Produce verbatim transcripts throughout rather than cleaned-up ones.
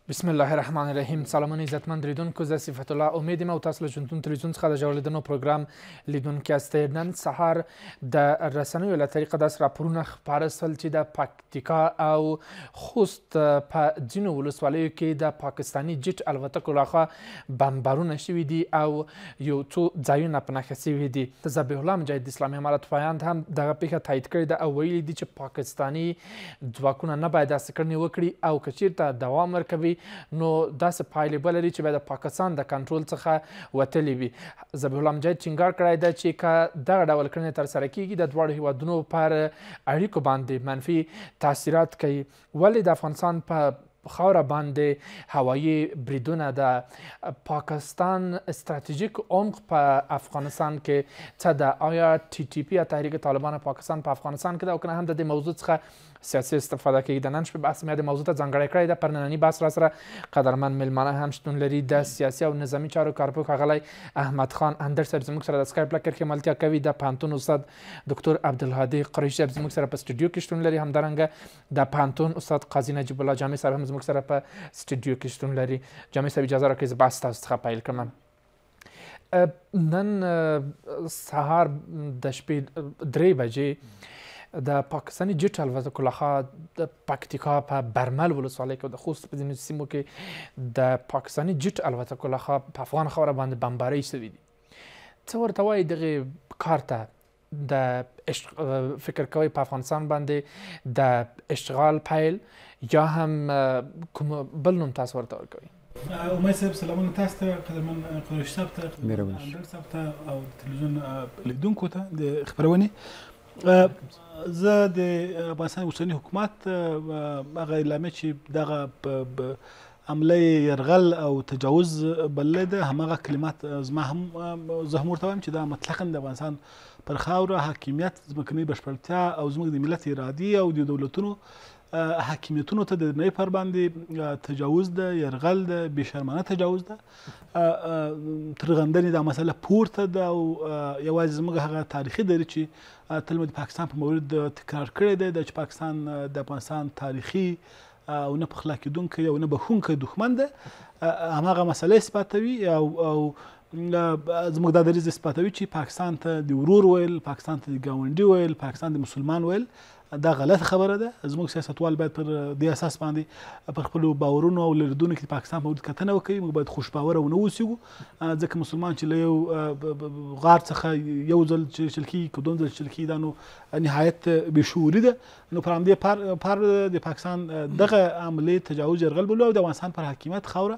بسم الله الرحمن الرحیم. سلامونه عزتمند لیدونکو، زه صفت الله امید یم او تاسو له ژوندون تلویزیون څخه د ژور لیدنو پروګرام لیدونکي یاست. نن سهار د رسنیو له طریقه داسې راپورونه خپاره سول چې د پکتیکا او خوست په ځینو ولسوالیو کې د پاکستاني جیټ الوتکو لخوا بمبارونه شوي دي او یو څو ځایونه په نښه شوي دي. د ذبیح الله مجاهد اسلامي امارت پایاند هم دغه پیښه تایید کړې ده او ویلي دي چې پاکستاني ځواکونه نه باید داسې کړنې وکړي او که چیرته دوام ورکوي نو داسې پایلې به لري چې باید د پاکستان د کنټرول څخه وتلې وي. ذبیح الله مجاهد ټینګار کړی ده چې که دغه ډول کړنې ترسره کیږي د دواړو هیوادونو پر اړیکو باندې منفي تاثیرات کوي. ولې د افغانستان په خاوره باندې هوایي بریدونه د پاکستان استراتیژیک عمق په افغانستان کې څه ده؟ آیا ټي ټي پی یا تحریک طالبان پاکستان په افغانستان کې ده او که نه هم د دې موضوع څخه سیاسي استفاده کوي؟ د نن شپې بحث مې د موضوع ته ځانګړی کړی ده. پر ننني بحث را سره قدرمن میلمانه هم شتون لري. د سیاسي او نظامي چارو کارپوه ښاغلی احمد خان اندر صاحب زموږ سره د سکایپ له کرښې ملتیا کوي. د پوهنتون استاد ډاکټر عبدالهادي قریشي صاحب زموږ سره په سټوډیو کې شتون لري. همدارنګه د پوهنتون استاد قاضي نجیب الله جامع صاحب هم زموږ سره په سټوډیو کې شتون لري. جامع صاحب اجازه راکړئ زه بحث تاسو څخه پیل کړم. نن سهار د شپې درې بجې د پاکستاني جیټ الوتکو لخوا د پکتیکا په برمل ولسوالۍ کې او د خوست په ځینو سیمو کې د پاکستاني جیټ الوتکو لخوا په افغان خاوره باندې بمبارۍ شوي دي. څه ورته وایي دغې کار ته؟ د فکر کوئ په افغانستان باندې د اشتغال پیل یا هم کوم بل نوم تاسو ورته ورکوئ؟ امید صاحب سلامونه تاسو ته، قدرمن قریشي صاحب ته، اندر صاحب ته او تلویزیون لیدونکو ته د خپرونې. زه د افغانستان اوسني حکومت هغه اعلامیه چې دغه حمله یرغل او تجاوز بللی ده هماغه کلمات زما هم زه هم ورته وایم چې دا مطلقا د افغانستان پر خاوره حاکمیت، ځمکنۍ بشپړتیا او زموږ د ملت ارادي او د دولتونو حاکمیتونو ته د نړۍ پر باندې تجاوز ده، یرغل ده، بېشرمانه تجاوز ده. ترغندنې دا مسله پورته ده او یوازې زموږ هغه تاریخي دری چې تل مو د پاکستان په مورد تکرار کړی دی چې پاکستان د افغانستان تاریخي او نه پخلا کېدونکی او نه بخښونکی دښمن ده، هماغه مسله اثباتوي او او زموږ دا دریځ اثباتوي چې پاکستان ته د ورور ویل، پاکستان ته د ګاونډي ویل، پاکستان د مسلمان ویل دا غلط خبره ده. زموږ سیاستوال باید پر دې اساس باندې پر خپلو باورونو او لریدونو کې د پاکستان په مورد کتنه وکړي. موږ باید خوش باوره ونه اوسېږو، ځکه مسلمان چې له یو غار څخه یو ځل چل کېږي که دوه ځل چل کېږي دا نو نهایت بېشعوري ده. نو پر همدې پار د پاکستان دغه عملې تجاوز یرغل بولو او د افغانستان پر حاکمیت خاوره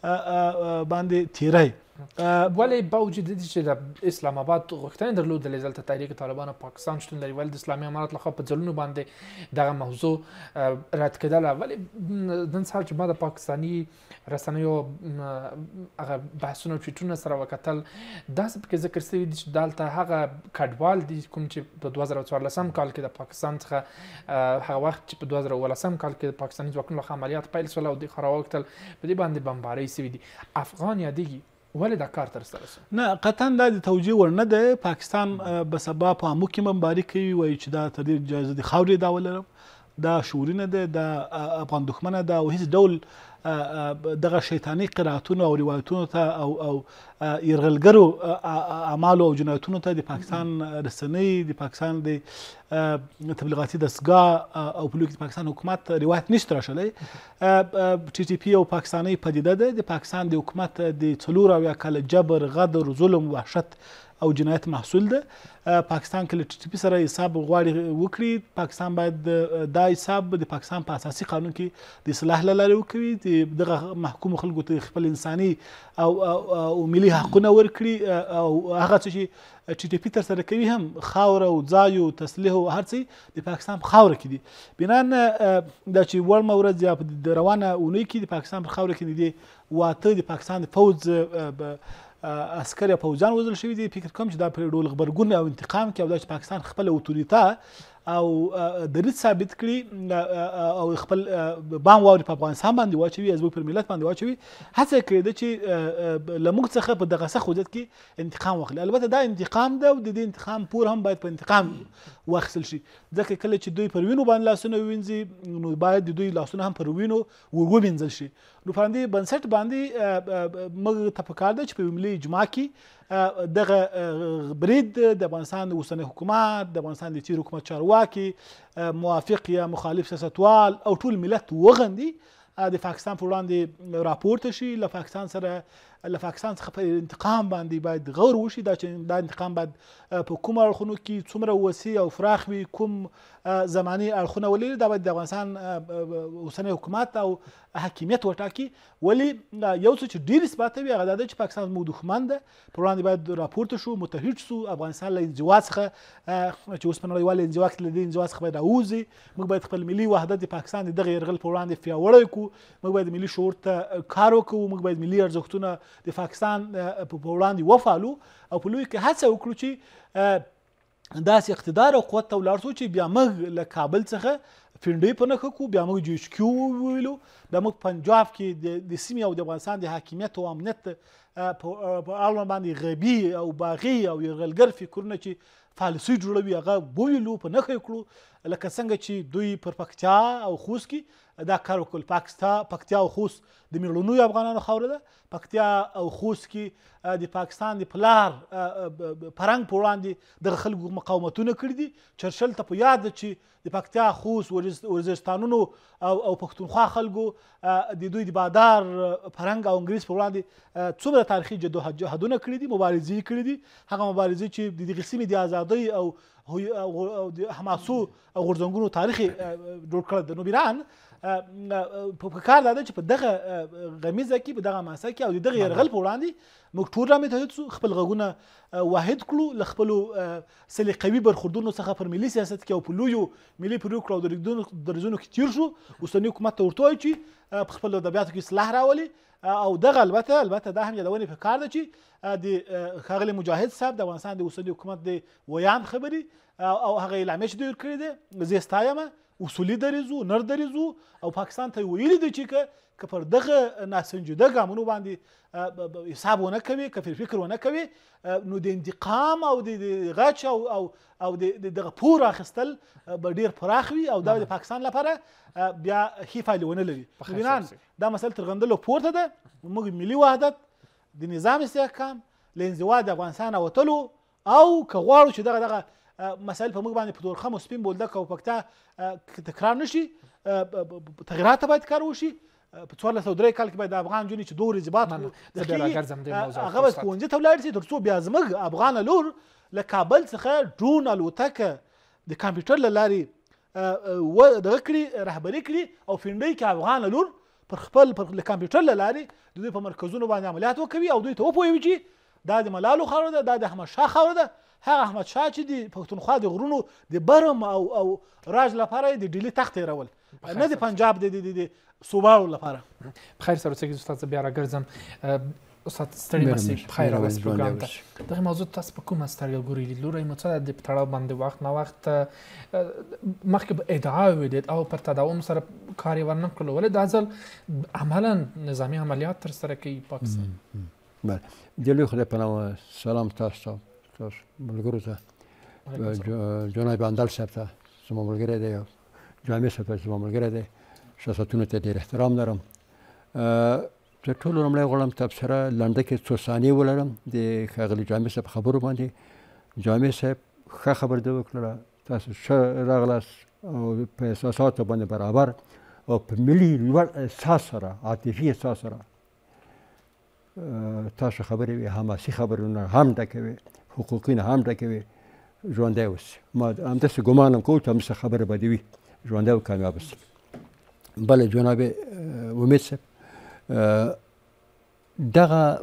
باندې تیری. ولې باوجود دې چې د اسلام آباد غوښتنې درلودلې دلته تحریک طالبان پاکستان شتون لري، ولې د اسلامي امارت لخوا په ځلونو باندې دغه موضوع رد کېدله؟ ولې نن سهار چې ما د پاکستاني رسنیو هغه بحثونه او ټویټونه سره وکتل داسې پکې ذکر شوي دي چې دلته هغه کډوال دي کوم چې په دوه زره څوارلسم کال کې د پاکستان څخه هغه وخت چې په دوه زره اوولسم کال کې د پاکستاني ځواکونو لخوا عملیات پیل شول او دوی خو راوغوښتل په دې باندې بمبارۍ شوي دي. افغان یادېږي ولې دا کار ترسره شو؟ نه قطعا دا د توجیه وړ نه ده. پاکستان به سبا په عمو کې بمباري کوي، وایي چې دا تر ډېر جایزه د خاورې دعوه لرم، دا شعوري نه ده، دا افغان دښمنه ده او هیڅ ډول دغه شیطاني قرائتونو او روایتونو ته او او یرغلګرو اعمالو او جنایتونو ته د پاکستان رسنۍ، د پاکستان د تبلیغاتي دستګاه او په لوی کې د پاکستان حکومت روایت نشته راشلی. ټي ټي پی او پاکستاني پدیده ده. د پاکستان د حکومت د څلور اویا کاله جبر، غدر، ظلم، وحشت او جنایت محصول ده. پاکستان که له ټي ټي پي سره حساب غواړي وکړي، پاکستان باید دا حساب د پاکستان په اساسي قانون کې د اصلاح له لارې وکوي، دغه محکومو خلکو ته خپل انساني او او ملي حقونه ورکړي او هغه څه چې ټي ټي پي ترسره کوي هم خاوره او ځای او تسلیح او هر څه د پاکستان په خاوره کې دي. بنان دا چې وړمه ورځ یا د روانه اونۍ کې د پاکستان په خاوره کې دي واته د پاکستان د فوج عسکر یا پوځیان وژل شوي دي. فکر کوم چې دا په ډول غبرګون او انتقام کې او دا چې پاکستان خپله اوتوریته او دریځ ثابت کړي او خپل بام واوري په افغانستان باندې واچوي، ازبک پر ملت باندې واچوي، هڅه کړې ده چې له موږ څخه په دغه سخت وضعیت کې انتقام واخلي. البته دا انتقام ده او د دې انتقام پور هم باید په انتقام واخیستل شي، ځکه کله چې دوی پر وینو باندې لاسونه ووینځي نو باید د دوی لاسونه هم پر وینو ور ووینځل شي. نو په همدې بنسټ باندې موږ ته پکار ده چې په ملي اجماع کې دغه برید د افغانستان د اوسني حکومت، د افغانستان د تیر حکومت چارواکي، موافق یا مخالف سیاستوال او ټول ملت وغندي، د پاکستان پر وړاندې راپورته شي، له پاکستان سره له پاکستان څخه په انتقام باندې باید غور وشي. دا چې دا انتقام باید په کوم اړخونو کې څومره وسیع او فراخ وي، کوم زماني اړخونه ولري، دا باید د افغانستان اوسنی حکومت او حاکمیت وټاکي. ولې یو څه چې ډېر اثبات وي هغه دا ده چې پاکستان زموږ دښمن ده، پر وړاندې باید راپورته شو، متحد شو، افغانستان له انزوا څخه چې اوس په نړیوال انزوا کې له دې انزوا څخه باید راوځي. موږ باید خپل ملي وحدت د پاکستان د دغه یرغل پر وړاندې پیاوړی کړو، موږ باید ملي شعور ته کار وکړو، موږ باید ملي ارزښتونه د پاکستان په وړاندې وفالو او په لوی کې هڅه وکړو چې داسې اقتدار او قوت ته ولاړ شو چې بیا موږ له کابل څخه فنډۍ په نښه کړو، بیا موږ جی ایچ کیو وویلو، بیا موږ پنجاب کې د سیمې او د افغانستان د حاکمیت او امنیت په اړوند باندې غیبي او باغي او یرغلګر فکرونه چې پالیسي جوړوي هغه وویلو، په نښه یې کړو. لکه څنګه چې دوی پر پکتیا او خوست کې دا کار وکړل. پکتیا او خوست د میړنیو افغانانو خاوره ده. پکتیا او خوست کې د پاکستان د پلار فرهنګ پر وړاندې دغه خلکو مقاومتونه کړي دي. چرچل ته په یاد ده چې د پکتیا، خوست، وزیرستانونو او پښتونخوا خلکو د دوی د بادار فرهنګ او انګریز پر وړاندې څومره تاریخي جدوجهدونه کړي دي، مبارزې کړي دي. هغه مبارزې چې د دغې سیمې د ازادۍ او د حماسو او غورځنګونو تاریخ جوړ کړی د نوبیران په کار دا ده چې په دغه غمیزه کې، په دغه حماسه کې او د دغه یرغل په وړاندې موږ ټول رامتحد شو، خپل غږونه واحد کړو، له خپلو سلیقوي برخوردونو څخه پر ملي سیاست کې او په لویو ملي پریکړو او دریځونو کې تیر شو. اوسني حکومت ته ورته وایي چې په خپلو ادبیاتو کې اصلاح راولي او دغه البته البته دا هم یادونې پکار ده چې د ښاغلي مجاهد صاحب د افغانستان د اوسني حکومت د ویان خبرې او هغه اعلامیه چې دوی ورکړې ده زه یې ستایم، اصولي دریځ و، نر دریځ و او پاکستان ته یې ویلي دي چې که پر دغه ناسنجیده ګامونو باندې حساب ونه کوي، که فکر ونه کوي، نو د انتقام او د غچ او او د دغه پور اخیستل به ډېر پراخ وي او دا د پاکستان لپاره بیا ښې پایلې ونه لري. ببینان دا مسله تر غندلو پورته ده. موږ ملي وحدت، د نظام استحکام، له انزوا د افغانستان وتلو او که غواړو چې دغه دغه مسایل په موږ باندې په تورخم او سپین بولدک او پکتیا تکرار نشي، تغییرات باید کار وشي. په څوارلس سوه درې کال کې باید د افغان نجونې چې دوه ورځې بعد هغه باید ښوونځي ته ولاړ شي تر څو بیا زموږ افغانه لور له کابل څخه ډرون الوتکه د کمپیوټر له لارې دغه کړي، رهبري کړي او فنډۍ کې افغانه لور پر خپل له کمپیوټر له لارې د دوی په مرکزونو باندې عملیات وکوي او دوی ته وپوهوي چې دا د ملالو خاوره ده، دا د احمدشاه خاوره ده. هغه احمدشاه چې د پښتونخوا د غرونو د برم او او راج لپاره د ډیلي تخت یې راول، نه د پنجاب د صوباو لپاره. بخیر سر اوسئ استاد، زه بیا راګرځم. استاد ستړي مسئ، بخیر راغلاست پروګرام ته. دغه موضوع تاسو په کومه سترګه ګورئ؟ لیدلوری مو څه ده د په تړاو باندې وخت نه وخت مخکې به ادعا ویدید او پر تداوم سره کار یې ورنه کړلو، ولې دا ځل عملا نظامي عملیات ترسره کوي پاکستان؟ بله، د لوی خدای په نامه سلام تاسو ته، تاسو ملګرو ته، جناب اندل صاحب ته زما ملګری دی، جامع صاحب ته زما ملګری دی، سیاستونو ته ډېر احترام لرم. تر ټولو لومړی غواړم تبصره لنډه کې څو ثانیې ولرم د ښاغلي جامع صاحب خبرو باندې. جامع صاحب ښه خبره ده وکړله، تاسو ښه راغلاست او په احساساتو باندې برابر او په ملي لوړ احساس سره، عاطفي احساس سره تاسو خبرې وي، حماسي خبرونه هم ډکوي، حقوقي نه هم ډکوي، ژوندی اوسئ. ما همداسې ګمان هم کوو چې همداسې خبرې به دې وي، ژوندی او کامیاب اوسئ. بله جناب امید صاحب، دغه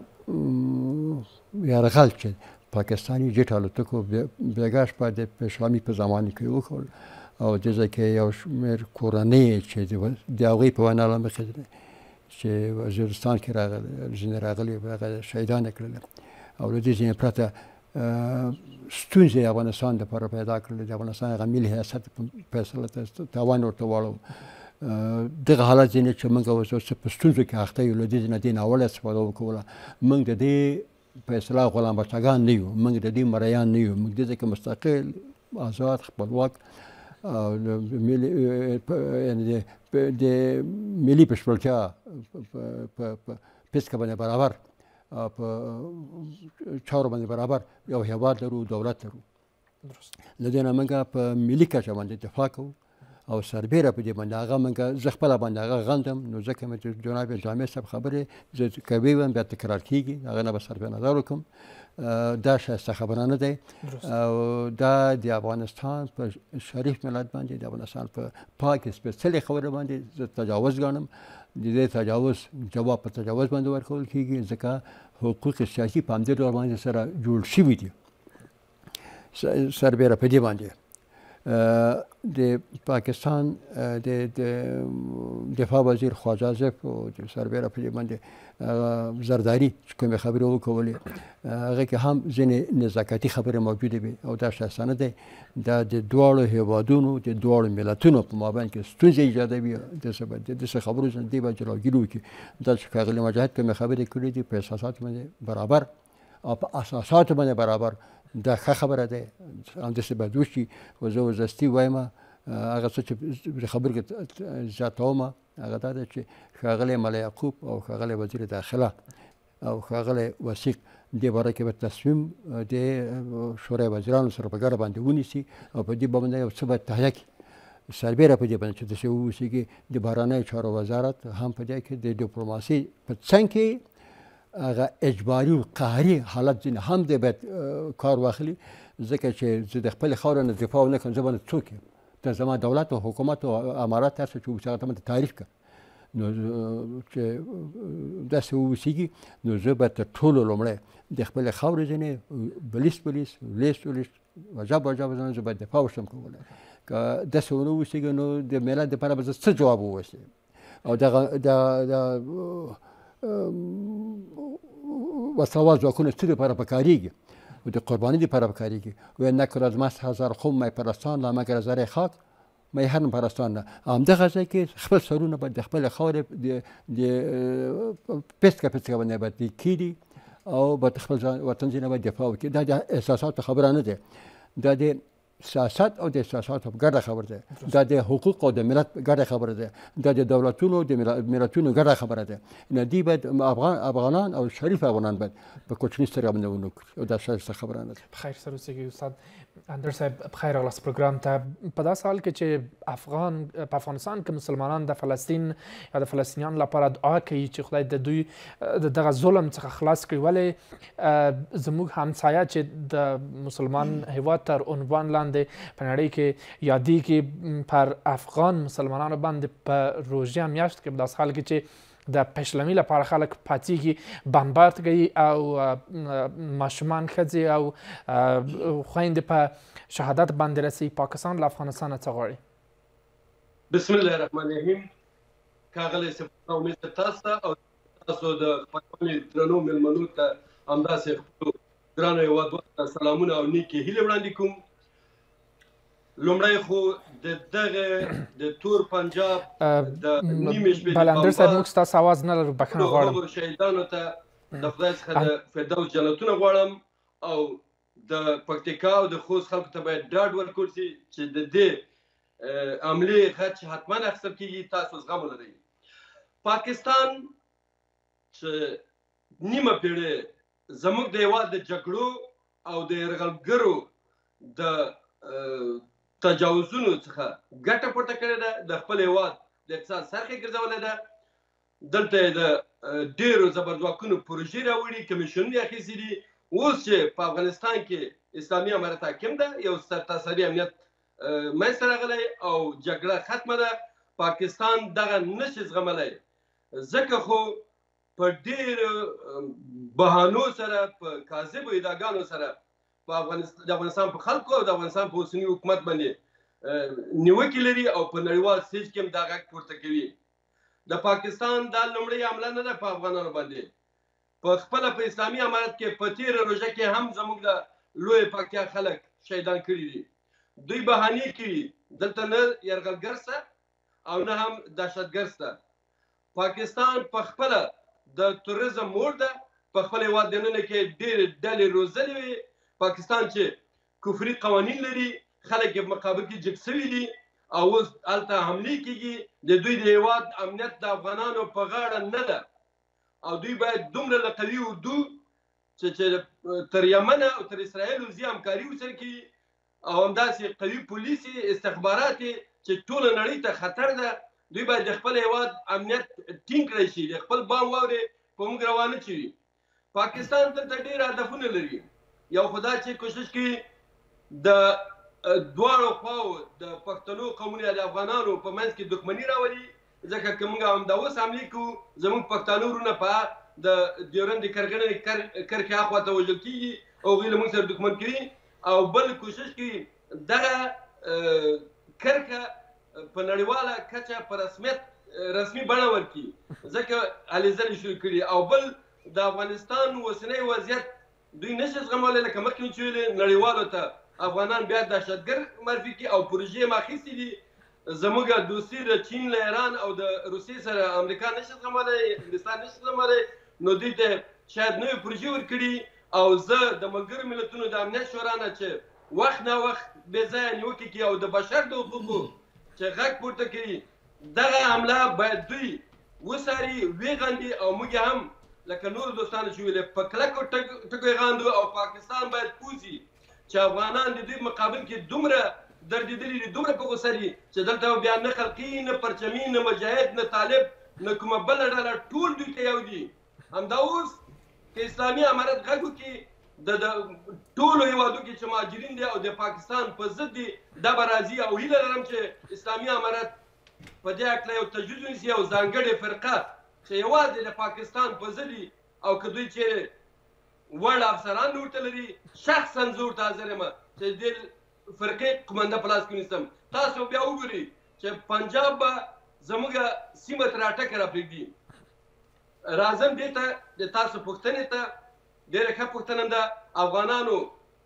یرغل چې پاکستاني جټ الوتکو بیګا شپه د اسلامي په زمانه کې وکړ او د ځکه یو شمېر کورنۍ چې د هغوی په وینا له مخې چې وزیرستان کې راغلي ځینې راغلي هغه شهیدان یې کړل او له دې ځینې پرته ستونزې افغانستان دپاره پیدا کړلې د افغانستان هغه ملي حیثیت فیصله ته تاوان ورته واړو. دغه حالت ځینې چې موږ اوس په ستونزو کې اخته یو له دې نه دې ناوړه استفاده وکوله. موږ د دې فیصله غلام بچګان نه یو، موږ د دې مریان نه یو، موږ د دې کې مستقل آزاد خپلواک یعنې د ملي بشپړتیا په پیسکه باندې برابر په چارو باندې برابر یو هیواد لرو، دولت لرو. له دې نه موږ په ملي کچه باندې دفاع کوو او سربیره په دې باندې هغه موږ زه خپله باندې هغه غندم. نو ځکه مې چې جناب جامع صاحب خبرې زه کوي ویم بیا تکرار کېږي، هغه نه به صرف نظر وکړم. دا ښایسته خبره نه دی او دا د افغانستان په شریف ملت باندې د افغانستان په پاکې سپېڅلې خبرې باندې زه تجاوز ګڼم. د دې تجاوز جواب په تجاوز باندې ورکول کېږي ځکه حقوق سیاسي په همدې ډول باندې سره جوړ شوي دي. سربیره په دې باندې د پاکستان د دفاع وزیر خواجه زیف او د سربیره په دې باندې زرداري چې کومې خبرې وکولې هغه کې هم ځینې نزاکتي خبرې موجودې وي او دا ښایسته نه دی. دا د دواړو هیوادونو د دواړو ملتونو په مابین کې ستونزې ایجادوي. داسې خبرو څخه دې باید جلوګیري وکړي. دا چې ښاغلي مجاهد کومې خبرې کړې دي په احساساتو باندې برابر او په اساساتو باندې برابر، دا ښه خبره ده، همداسې باید وشي. خو زه وزستي وایم هغه څه چې خبرې کې زیاتوم هغه دا ده چې ښاغلی ملا یعقوب او ښاغلی وزیر داخله او ښاغلی وثیق دې باره کې به تصمیم د شورای وزیرانو سره په ګډه باندې ونیسي او په دې باندې یو څه باید تهیه کړي. سربیره په دې باندې چې داسې واوسېږي د بهرنیو چارو وزارت هم په دې کې د ډیپلوماسي په څنګ کې هغه اجباري و قهري حالت ځینې هم دی باید کار واخلي. ځکه چې زه د خپلې خاورې نه دفاع ونه کړم زه باندې څوک یم؟ ته زما دولت او حکومت او امارات هر څه چې اوس هغه ته تعریف کړه. نو چې داسې واوسېږي نو زه به تر ټولو لومړی د خپلې خاورې ځینې بلیس بلیس لیس ولیس وجب وجب زه باید دفاع وشم کولی. که داسې ونه واوسېږي نو د ملت دپاره به زه څه جواب ووایسم؟ او دغه د وسله ځواکونه څه دپاره پکارېږي و د قرباني دپاره پکارېږي. و نکر از مست هزار خم می پرستان لا مگر زر خاک می هرم پرستان نه. همدغه ځای کې خپل سرونه باید د خپلې خاورې د پیسکه پیسکه باندې باید کېږدي او باید خپل وطن ځینې باید دفاع وکړي. دا د احساساتو خبره نه ده، دا د سیاست او د احساساتو ګډه خبره ده، دا د حقوق او د ملت ګډه خبره ده، دا د دولتونو د ملتونو ګډه خبره ده. نه دی باید افغان افغانان او شریف افغانان باید په کوچني سترګه باندې ونه کړي او دا ښایسته خبره نه ده. بخیر سر اوسئ استاد اندر صاحب، بخیر راغلاست پروګرام ته. په داسې حال کې چې افغان په افغانستان کې مسلمانان د فلسطین یا د فلسطینیانو لپاره دعا کوي چې خدای د دوی دغه ظلم څخه خلاص کړي، ولې زموږ همسایه چې د مسلمان هیواد تر عنوان لاندې په نړۍ کې یادېږي پر افغان مسلمانانو باندې په روژه میاشت کې په داسې حال کې چې د پشلمي لپاره خلک پاتېږي، بمبارد کوي او ماشومان ښځې او خویندې په شهادت باندې رسي. پاکستان له افغانستانه څه غواړي؟ بسم الله الرحمن الرحیم. ښاغلی صاحب امید تاسو ته او تاسو د خپلو درنو مېلمنو ته همداسې خپلو ګرانو هېوادوالو ته سلامونه او نیکې هیلې وړاندې کوم. لومړی خو د دغه د تور پنجاب د نیمې شپې بله اندر صاحب موږ ستاسو اواز نه لرو، بښنه غواړم. شهیدانو ته د خدای څخه د فردوس جنتونه غواړم او د پکتیکا او د خوست خلکو ته باید ډاډ ورکړل شي چې د دې عملې خرچ حتما اخیستل کېږي. تاسو زغم ولرئ. پاکستان چې نیمه پېړۍ زموږ د هېواد د جګړو او د یرغلګرو د تجاوزونو څخه ګټه پورته کړې ده، د خپل هېواد د اقتصاد سرخې ګرځولې ده. دلته یې د ډېرو زبرځواکونو پروژې راوړي، کمیشنونه یې اخیستي دي. اوس چې په افغانستان کې اسلامي امارت حاکم ده، یو سرتاسري امنیت منځته راغلی او جګړه ختمه ده، پاکستان دغه نشي زغملی. ځکه خو په ډېرو بهانو سره په کاذبو ادعاګانو سره په افغانستان د افغانستان په خلکو او د افغانستان په اوسني حکومت باندې نیوکې لري او په نړیوال سټیج کې هم دا غږ پورته کوي. د پاکستان دا لومړۍ حمله نه ده په افغانانو باندې. په خپله په اسلامي امارت کې په تېره روژه کې هم زموږ د لوی پکتیا خلک شهیدان کړي دي. دوی بهانې کوي دلته نه یرغلګر شته او نه هم دهشتګر شته. پاکستان په خپله د توریزم مور ده، په خپل هېواد دننه کې ډېرې ډلې روزلې وي. پاکستان چې کفري قوانین لري، خلک یې په مقابل کې جګ سوي دي او اوس هلته حملې کېږي. د دوی د هېواد امنیت د افغانانو په غاړه نه ده او دوی باید دومره له قوي اردو چې تر یمنه او تر اسرائیل وزي همکاري ورسره کوي او همداسې قوي پولیس استخبارات چې ټوله نړۍ ته خطر ده. دوی باید د خپل هېواد امنیت ټینګ کړی شي، د خپل بام واورې په موږ روانه شي. پاکستان دلته ډېر هدفونه لري. یو خو دا چې کوشش کوي د دواړو خواو د پښتنو قومونو د افغانانو په منځ کې دښمني راولي، ځکه که موږ همدا اوس حملې کوو زموږ پښتانه وروڼه په د ډیورنډ کرغنې کرښې هاخوا ته وژل کېږي او هغوی له موږ سره دښمن کوي. او بل کوشش کوي دغه کرښه په نړیواله کچه په رسمیت رسمي بڼه ورکړي، ځکه هلې ځلې شروع کړي. او بل د افغانستان اوسنی وضعیت دوی نشي زغمولی، لکه مخکې مې چې ویلې نړیوالو ته افغانان بیا دهشتګر معرفي کړي او پروژې یې اخیستې دي. زموږ دوستي د چین له ایران او د روسیې سره امریکا نشي زغمولی، انګلستان نشي زغمولی، نو دوی ته شاید نوې پروژې ورکړي. او زه د ملګرو ملتونو د امنیت شورا نه چې وخت نه وخت بې ځایه نیوکې کوي او د بشر د حقوقو چې غږ پورته کوي، دغه حمله باید دوی وڅاري، ویغندي او موږ هم لکه نورو دوستانو چې ویلې په کلکو ټکو یې غاندو. او پاکستان باید پوه شي چې افغانان د دوی مقابل کې دومره دردېدلي دي، دومره په غوسه دي چې دلته بیا نه خلقي، نه پرچمي، نه مجاهد، نه طالب، نه کومه بله ډله، ټول دوی ته یو دي. همدا اوس که اسلامي امارت غږ وکړي د ټولو هېوادو کې چې مهاجرین دي او د پاکستان په ضد دي، دا به راځي. او هیله لرم چې اسلامي امارت په دې هکله یو تجویز ونیسي، یو ځانګړې فرقه چې یوازې د پاکستان په ضد دي او که دوی چېرې وړ افسران ورته لري، شخصا زه ورته حاضر یم چې دې فرقې قمنده په لاس کې ونیسم. تاسو بیا وګورئ چې پنجاب به زموږ سیمه تر اټکه راپرېږدي. راځم دې ته د تاسو پوښتنې ته. ډېره ښه پوښتنه ده. افغانانو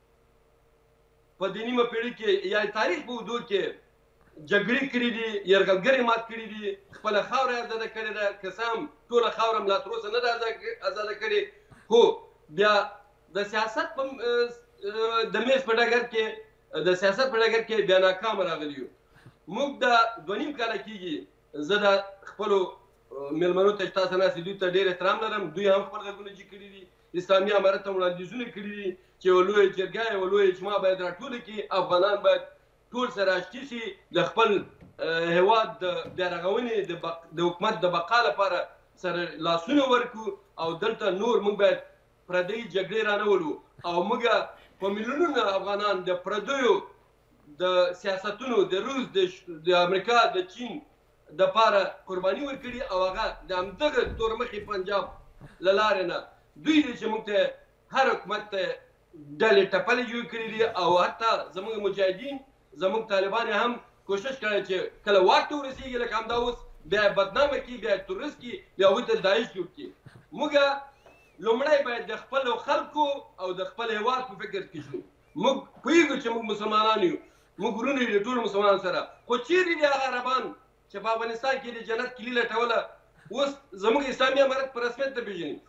په دې نیمه پیړۍ کې یا تاریخ په اوږدو کې جګړې کړي دي، یرغلګرې مات کړي دي، خپله خاوره یې ازاده کړې ده. که څه هم ټوله خاوره هم لا تر اوسه نه ده ازاده کړې، خو بیا د سیاست په د میز په ډګر کې د سیاست په ډګر کې بیا ناکامه راغلي یو. موږ د دوه نیم کاله کېږي زه د خپلو مېلمنو ته چې تاسو ناست دوی ته ډېر احترام لرم. دوی هم خپل غږونه جګ کړي دي، اسلامي امارت ته وړاندیزونه کړي دي چې یوه لویه جرګه یوه لویه اجماع باید راټوله کړي. افغانان باید ټول سره اشتي شي، د خپل هېواد د بیارغونې د حکومت د بقا لپاره سره لاسونه ورکړو او دلته نور موږ باید پردۍ جګړې رانولو. او موږ په میلیونونو افغانان د پردیو د سیاستونو د روس د امریکا د چین دپاره قرباني ورکړي او هغه د همدغه تورمخي پنجاب له لارې نه دوی دي چې موږ ته هر حکومت ته ډلې ټپلې جوړې کړي دي. او حتی زموږ مجاهدین، زموږ طالبان هم کوشش کړی چې کله واک ته ورسېږي لکه همدا اوس بیا یې بدنامه کړي، بیا یې تروریست کړي، بیا هغوی ته داعش جوړ کړي. موږ لومړی باید د خپلو خلکو او د خپل هېواد په فکر کې شو. موږ پوهېږو چې موږ مسلمانان یو، موږ ورونه یو د ټولو مسلمانانو سره. خو چیرې دي هغه عربان چې په افغانستان کې د جنت کیلي لټوله، اوس زموږ اسلامي امارت په رسمیت نه پېژني،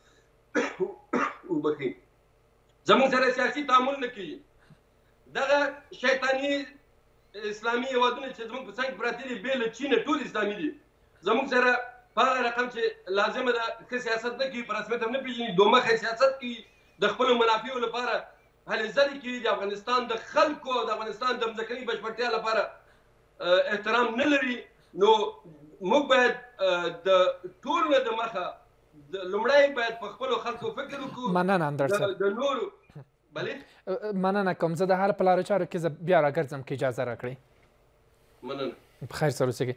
وبخښئ، زموږ سره سیاسي تعامل نه کوي. دغه شیطاني اسلامي هېوادونه چې زموږ په څنګ پراته دي بې له چینه ټول اسلامي دي، زموږ سره په هغه رقم چې لازمه ده ښه سیاست نه کوي، په رسمیت هم نه پېژني، دومخه سیاست کوي، د خپلو منافعو لپاره هلې ځلې کوي، د افغانستان د خلکو او د افغانستان د ځمکنۍ بشپړتیا لپاره احترام نه لري. نو موږ باید د ټولو نه د مخه لومړی باید په خپلو خلکو فکر وکړو. مننه اندر صاحب. د نورو بلې مننه کوم. زه د هر په لارو چارو کې زه بیا راګرځم که اجازه راکړئ. مننه. په خیر سره اوسئ.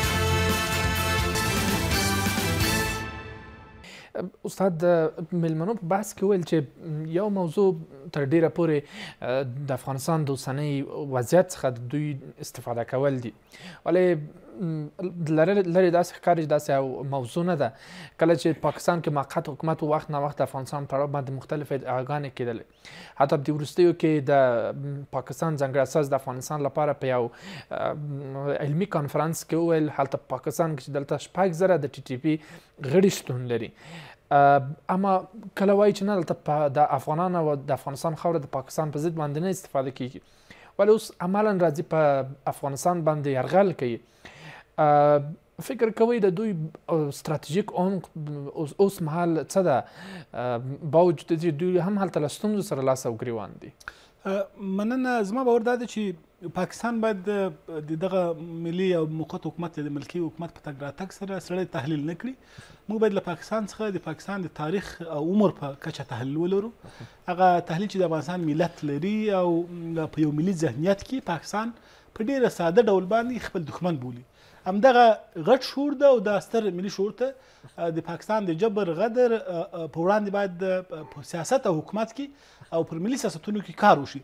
استاد مېلمنو په بحث کې ویل چې یو موضوع تر ډیره پورې د افغانستان د اوسنۍ وضعیت څخه دوی استفاده کول دي، ولې لرې داسې ښکاري داسې یو موضوع نه ده کله چې پاکستان کې موقت حکومت وخت نه وخت د افغانستان په اړه باندې مختلفې ادعاګانې کېدلې حتی په دې وروستیو کې د پاکستان ځانګړی استازي د افغانستان لپاره په یو علمي کانفرانس کې وویل هلته په پاکستان کې چې دلته شپږ زره د ټي ټي پي غړي شتون لري اما کله وایي چې نه دلته د افغانانو او د افغانستان خاوره د پاکستان په ضد باندې نه استفاده کیږي ولې اوس عملا راځي په افغانستان باندې یرغل کوي فکر کوئ د دوی ستراتیژیک عمق اوس مهال څه ده باوجود چې دوی هم هلته له ستونزو سره لاس او ګریوان دي؟ مننه. زما باور دا دی چې پاکستان باید د دغه ملي او موقت حکومت د ملکي حکومت په تګ راتګ سره سړی تحلیل نه کړي. موږ باید له پاکستان څخه د پاکستان د تاریخ او عمر په کچه تحلیل ولرو. هغه تحلیل چې د افغانستان ملت لري او په یو ملي ذهنیت کې پاکستان په ډیره ساده ډول باندې خپل دښمن بولي. همدغه غټ شعور ده او دا ستر ملي شعور ته د پاکستان د جبر غدر په وړاندې باید په سیاست او حکومت کې او پر ملي سیاستونو کې کار وشي.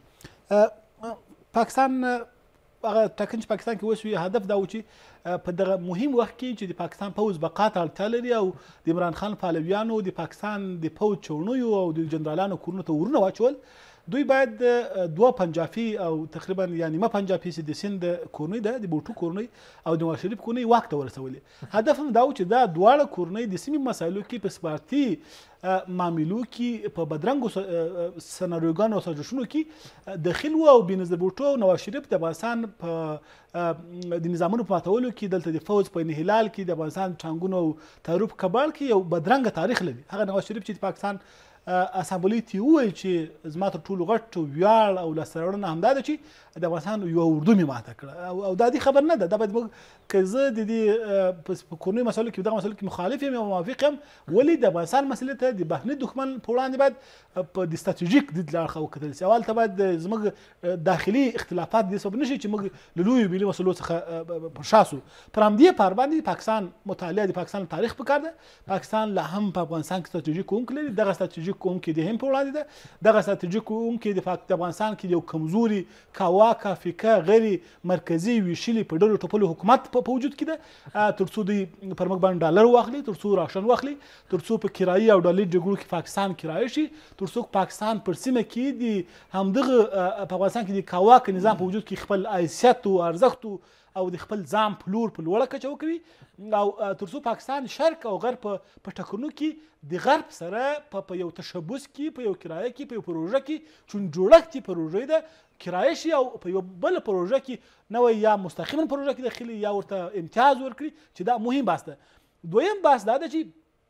پاکستان هغه ټاکنې چې پاکستان کې اوس وي هدف دا و چې په دغه مهم وخت کې چې د پاکستان پوځ بقا ته اړتیا لري او د عمران خان پهلویانو د پاکستان د پوځ چوڼیو او د جنرالانو کورونو ته ورونه واچول دوی باید دوه پنجابي او تقریبا یا نیمه پنجابي چې د سند کورنۍ ده د بوټو کورنۍ او د نواز شریف کورنۍ واک ته ورسولې. هدف هم دا و چې دا دواړه کورنۍ د سیمې مسایلو کې په سپارتي معاملو کې په بدرنګو سناریوګانو او سازشونو کې دخیل و او بېنظیر بوټو او نواز شریف د افغانستان په د نظامونو په ماتولو کې دلته د فوج په انحلال کې د افغانستان ټانګونو او تعرف کباړ کې یو بدرنګه تاریخ لري. هغه نواز شریف چې د پاکستان اسامبلې ته وویل چې زما تر ټولو غټ ویاړ او لاسته راوړنه همدا ده چې د افغانستان یوه اردو مې ماته کړه او دا دې خبر نه ده. دا باید موږ که زه د دې په کورنیو مسایلو کې دغه مسایلو کې مخالف یم او موافق یم ولې د افغانستان مسلې ته د بهرني دښمن په وړاندې باید په د ستراتیژیک دید له اړخه وکتل سي. اول ته باید زموږ داخلي اختلافات دې سبب نه شي چې موږ له لویو ملي مسلو څخه پر شا سو. پر همدې پار باندې پاکستان مطالعه د پاکستان تاریخ پکار ده. پاکستان لا هم په افغانستان کې ستراتیژیک عمق لري. دغه ستراتیژیک عمق د هم په وړاندې ده. دغه ستراتیژیک عمق د افغانستان کې یو کمزوري کاواکه فکه غیر مرکزي ویشلي په ډلو ټوپلو حکومت په وجود کې ده. تر څو دوی پر موږ باندې ډالر واخلي، تر څو راشن واخلي، تر څو په کرایي او ډالۍ جګړو کې پاکستان کرایه شي، تر څو پاکستان پر سیمه کې د همدغه په افغانستان کې د کاواکه نظام په وجود کې خپل حیثیت او ارزښت او د خپل ځان پلور په لوړه کچه وکوي او تر څو پاکستان شرق او غرب په ټکرونو کې د غرب سره په یو تشبث کې په یو کرایه کې په یو پروژه کې چون جوړښت یې پروژه ده کرایه شي او په یو بل پروژه کې نوی یا مستقیما پروژه کې داخلي یا ورته امتیاز ورکړي چې دا مهم بحث ده. دویم بحث دا ده چې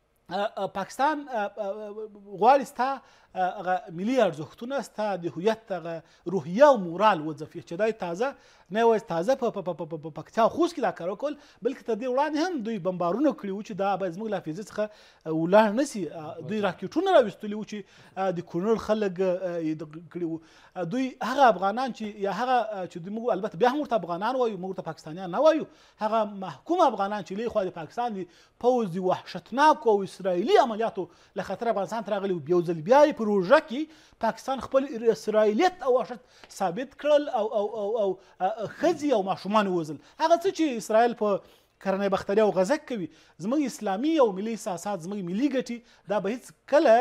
پاکستان غواړي ستا هغه ملي ارزښتونه ستا د هویت هغه روحیه او مورال وځپي چې دا تازه نه یوازې تازه په پکتیا خوست کې دا کار وکړل بلکې تر دې وړاندې هم دوی بمبارونه کړي وو چې دا به زموږ له حافظې څخه ولاړ نه سي. دوی راکېټونه راویستلي وو چې د کونړ خلک کړي وو. دوی هغه افغانان چې یا هغه چې موږ البته بیا هم ورته افغانان وایو موږ ورته پاکستانیان نه وایو هغه محکوم افغانان چې له خوا د پاکستان د پوځ د وحشتناکو او اسرائیلي عملیاتو له خطر افغانستان ته راغلي یو ځل بیا یې پروژه کې پاکستان خپل اسرائیلیت او وحشت ثابت کړل او او او او ښځې او ماشومان ووژل. هغه څه چې اسرائیل په کرنۍ بختري او غزه کوي زموږ اسلامي او ملي احساسات زموږ ملي ګټې دا به هیڅ کله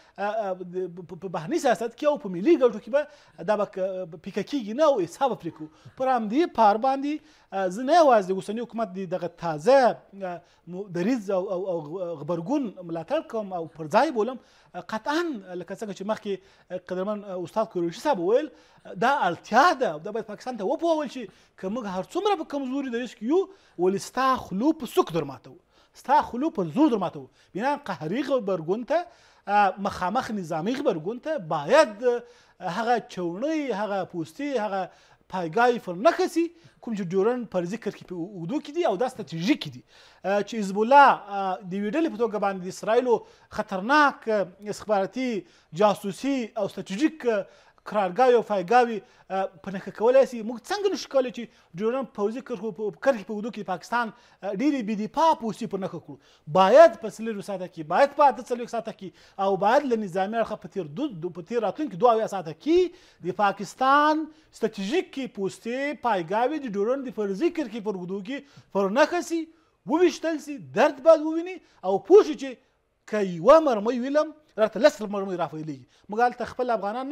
په بهرني سیاست کې او په ملي ګټو کې به دا به پیکه کېږي نه او حساب پرې کوو. پر همدې پار باندې زه نه یوازې د اوسني حکومت د دغه تازه دریځ او غبرګون ملاتړ کوم او پر ځای بولم قطعا لکه څنګه چې مخکې قدرمن استاد قریشي صاحب وویل دا اړتیا ده دا باید پاکستان ته وپوهول شي که موږ هر څومره په کمزوري دریځ کې یو ولې ستا خلو په سوک در ماتوو ستا خلو په زور در ماتوو. بنا قهري غبرګون ته مخامخ نظامي غبرګون ته باید هغه چوڼۍ هغه پوستې هغه پایګای فرنکه سي کوم چې ډیورن پر ذکر کې په اوږدو کې دي او دا ستراتیژیک دي چې حزب الله د یوې ډلې په توګه باندې د اسرائیلو خطرناک استخباراتي جاسوسي او ستراتیژیک قرارګاوې او فایګاوې په نښه کولی شي. موږ څنګه نشو کولی چې ډیورنډ پوځي کرښې په اوږدو کې پاکستان ډېرې بې دفاع پوستې په نښه کړو. باید په څلېرویشت ساعته کې، باید په اته څلوېښت ساعته کې او باید له نظامي اړخه په تېر په تېر راتلونکي دوه اویا ساعته کې د پاکستان ستراتیژیکې پوستې پایګاوې د ډیورنډ د فرضي کرښې په اوږدو کې پر نښه شي، وویشتل شي، درد باید وویني او پوه شي چې که یوه مرمۍ ویلم راته لس مرمۍ رافیلېږي. موږ هلته خپل افغانان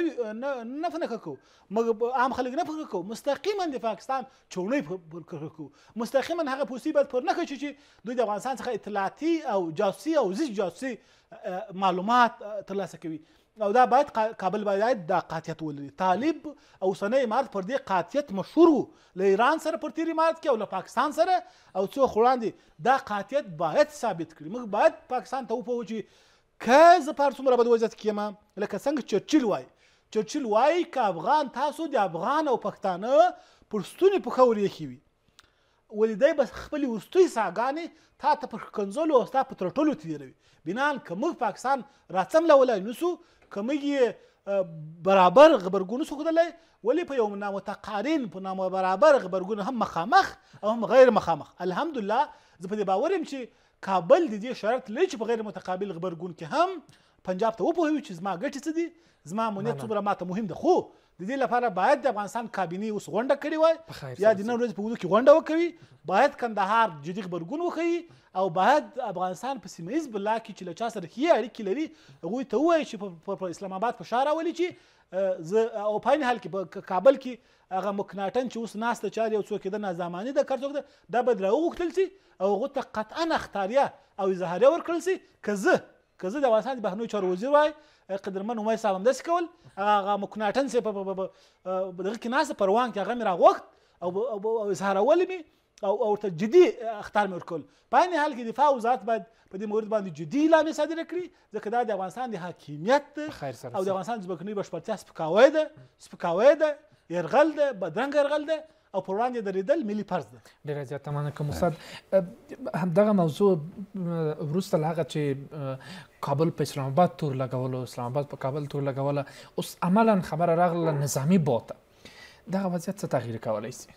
نه په نښه کوو، موږ عام خلک نه په نښه کوو، مستقیما د پاکستان چوڼۍ پر کرښه کوو. مستقیما هغه پوستې باید پر نښه شي چې دوی د افغانستان څخه اطلاعاتي او جاسوسي او ضد جاسوسي معلومات ترلاسه کوي او دا باید کابل باید دا قاطعیت ولري. طالب او اوسنی امارت پر دې قاطعیت مشهور و، له ایران سره پر تېر امارت کې او له پاکستان سره او څو وړاندې دا قاطعیت باید ثابت کړي. موږ باید پاکستان ته وپوهو چې که زه په هر څومره بد وضعیت کې یم، لکه څنګه چرچل وایي چرچل وایي که افغان تاسو د افغان او پښتانه پر ستوني پښه ورېښي وي، ولې دی به خپلې وروستۍ ساګانې تا ته په ښکنځلو او ستا په ترټلو تېروي. بنان که موږ پاکستان راڅملولی نسو، که موږ یې برابر غبرګون نسو ښودلی، ولې په یو نامتقارن په نامبرابر غبرګون هم مخامخ او هم غیر مخامخ. الحمدلله زه په دې باور یم چې کابل د دې شرط لري چې په غیر متقابل غبرګون کې هم پنجاب ته وپوهوي چې زما ګټې څه دي، زما امنیت څومره ماته مهم ده. خو د دې لپاره باید د افغانستان کابینې اوس غونډه کړې وای یا د نن ورځې په اوږدو کې غونډه وکوي، باید کندهار جدي غبرګون وښیي او باید افغانستان په سیمه ییز بلاک کې چې له چا سره ښې اړیکې لري هغوی ته ووایي چې په اسلام آباد فشار راولي چې زه او په عین حال کې په کابل کې هغه مکناټن چې اوس ناسته چارې او څوک د نازاماني د کار څوک ده دا باید راوغوښتل شي او هغو ته قطعا اختاریه او اظهاریه ورکړل شي. که زه که زه د افغانستان د بهرنیو چارو وزیر وای قدرمن عمر صاحب همداسې کول، هغه مکناټن صاحب په دغه کې ناسته پروان کې هغه مې راغوښت او اظهارول مې او ورته جدي اخطار مې ورکول. په عین حال کې دفاع وزارت باید په دې مورد باندې جدي اعلامیه صادره کړي، ځکه دا د افغانستان د حاکمیت او د افغانستان د ځمکنۍ بشپړتیا سپکاوی ده سپکاوی ده یرغل ده، بدرنګه یرغل ده او پر وړاندې درېدل ملي فرض ده. ډېره زیاته مننه کوم استاد. همدغه موضوع وروسته له هغه چې کابل په اسلام آباد تور لګولو، اسلام آباد په کابل تور لګوله، اوس عملا خبره راغله نظامي بود ته، دغه وضعیت څه تغییر کولی شي؟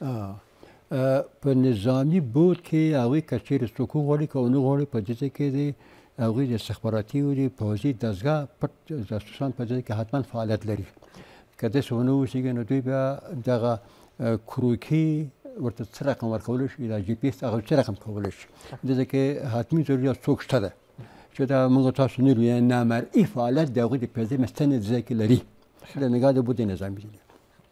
په نظامي بود کې هغوی که چېرې څوک وغواړي که ونه غواړي په دې ځای کې د هغوی د استخباراتي او د پوځي دستګاه پټ جاسوسان په دې کې حتما فعالیت لري. که داسې ونه اوسېږي نو دوی بیا دغه کروکي ورته څه رقم ورکولی شي، دا جي پي ایس هغه څه رقم کولی شي. دې ځای کې حتمي ضرورت څوک شته ده چې دا موږ تاسو نه لرو، یعنې نامرئي فعالیت د هغوی د پیسې مستند ځای کې لري د نګاه د بود نظامي دي.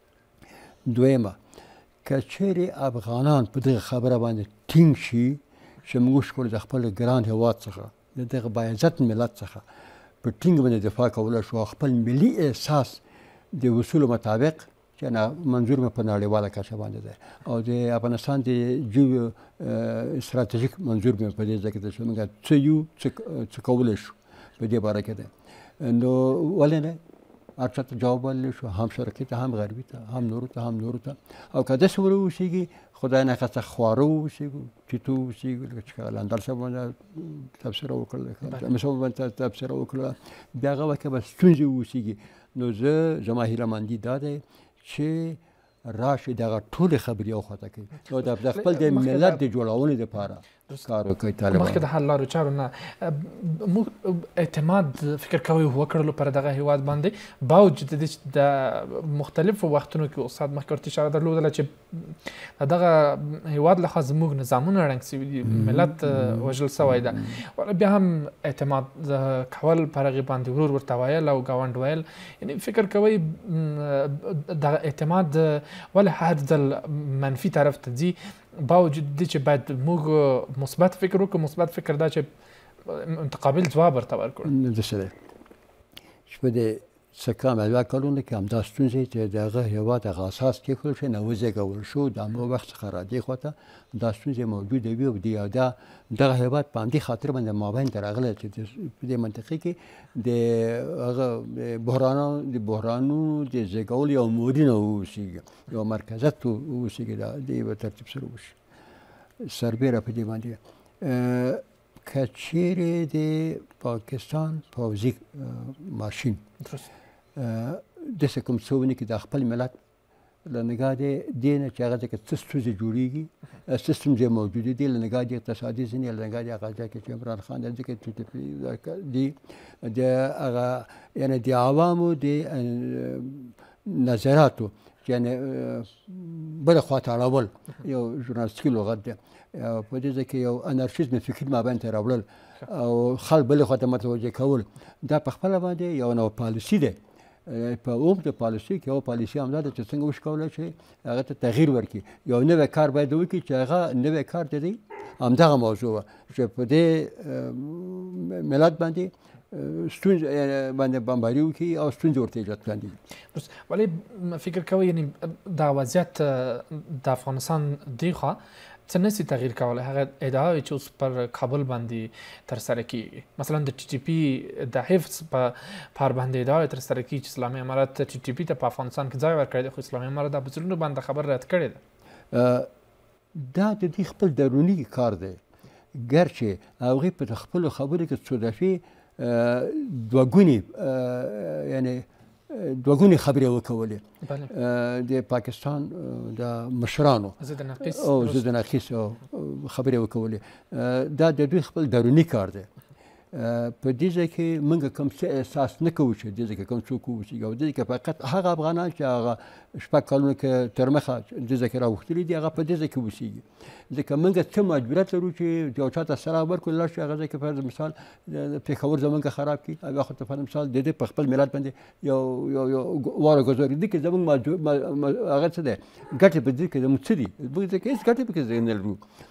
دویمه که چېرې افغانان په دغه خبره باندې ټینګ شي چې موږ شکول د خپل ګران هېواد څخه د دغه باعزت ملت څخه په ټینګ باندې دفاع کولی شو، خپل ملي احساس د اصولو مطابق چې منظور مې په نړیواله کچه باندې دی او د افغانستان د جیو استراتیژیک منظور مې په دې ځای کې دی چې موږ څه یو څه کولی شو په دې باره کې دی. نو ولې نه هر چا ته جواب ویلی شو، هم شرقي ته هم غربي ته هم نورو ته هم نورو ته. او که داسې ور واوسېږي خدای نخواسته خواره واوسېږو، ټیټو واوسېږو، لکه چې قلندر صاحب باندې تبصره وکړله، جامع صاحب باندې تبصره وکړله، بیا هغه وخت کې به ستونزې واوسېږي. نو زه زما هیله دا دی چې راشي دغه ټولې خبرې یو خواته کوي او د خپل د ملت د جوړونې دپاره کار وکړي. طالبان مخکې د حل لارو چارو نه موږ اعتماد فکر کوئ وکړلو پر دغه هیواد باندې، باوجود د د مختلفو وختونو کې استاد مخکې ورته اشاره درلودله چې دغه هیواد لخوا زموږ نظامونه ړنګ سوي دي، ملت وژل سوی ده، بیا هم اعتماد کول پر هغې باندې ورور ورته ویل او ګاونډ ویل. یعنې فکر کوئ دغه اعتماد ولې هر ځل منفي طرف ته ځي، باوجود دې چې باید موږ مثبت فکر وکړو. مثبت فکر دا چې متقابل ځواب ورته ورکړو. داسې دی چې په دې څه کم اویا کلونو کې همدا ستونزې چې د هغه هېواد هغه اساس کېښودل شو، نه وزېږول شو، د همغه وخت څخه را دې خواته دا ستونزې موجوده وي او د دا دغه هېواد په همدې خاطر باندې مابین ته راغلی چې په دې منطقې کې د هغه بحرانو د بحرانونو د زېږولو یو مورینه واوسېږي، یو مرکزیت واوسېږي، د دې به ترتیب سره وشي. سربیره په دې باندې که چیرې د پاکستان پوځي ماشین داسې کوم څه ونه کړي د خپل ملت له نګاه د دې نه چې هغه ځای کې څه ستونزې جوړېږي څه ستونزې موجودې دي له نګاه د اقتصادي ځینې له نګاه د هغه ځای کې چې عمران خان د ځکه ټي ټي پي دي د هغه یعنې د عوامو د نظراتو یعنې بله خواته اړول یو ژورنالستیکي لغت دی په دې ځای کې یو انارشیزم فکري مابین ته راوړل او خلک بلې خواته متوجه کول دا په خپله باندې یو نوع پالیسي دی په اوم د پالیسي کې یو پالیسي همدا ده چې څنګه وشي کولی شي هغه ته تغییر ورکړي یو نوی کار باید وکړي چې هغه نوی کار د دی همدغه موضوع وه چې په دې ملت باندې ستونزې باندې بمباري وکړي او ستونزې ورته ایجاد کړي. ولې فکر کوئ یعنې دا وضعیت د افغانستان دی خوا څه نشي تغییر کولی هغه ادعاوې چې اوس پر کابل باندې ترسره کیږي مثلا د ټي ټي پي د حفظ په پر باندې ادعاوې ترسره کیږي چې اسلامي امارت ټي ټي پي ته په افغانستان کې ځای ورکړی دی خو اسلامي امارت دا په زړونو باندې خبر رد کړې ده. دا د دوی خپل دروني کار دی ګرچې هغوی په خپلو خبرو کې څو دفعې دوه ګونې یعنې دوه ګونې خبرې وکولې د پاکستان د مشرانو ضد نقیص او ضد نقیص خبرې وکولې دا د دوی خپل دروني کار دی. په دې ځای کې موږ کوم څه احساس نه کوو چې دې ځای کې کوم څوک واوسېږي او دې کې فقط هغه افغانان چې هغه شپږ کلونو کې تر مخه دې ځای کې راوښتلي دي هغه په دې ځای کې اوسېږي ځکه موږ څه مجبوریت لرو چې یو چا ته سلام ورکړو لاړ شي هغه ځای کې فرض مثال پېښور زموږ خراب کړي هغه خو ته فرض مثال د دې په خپل ملت باندې یو یو یو واره ګذاري دي کې زموږ هغه څه دی ګټې په دې کې زموږ څه دي موږ ځکه هېڅ ګټې پکې نه لرو.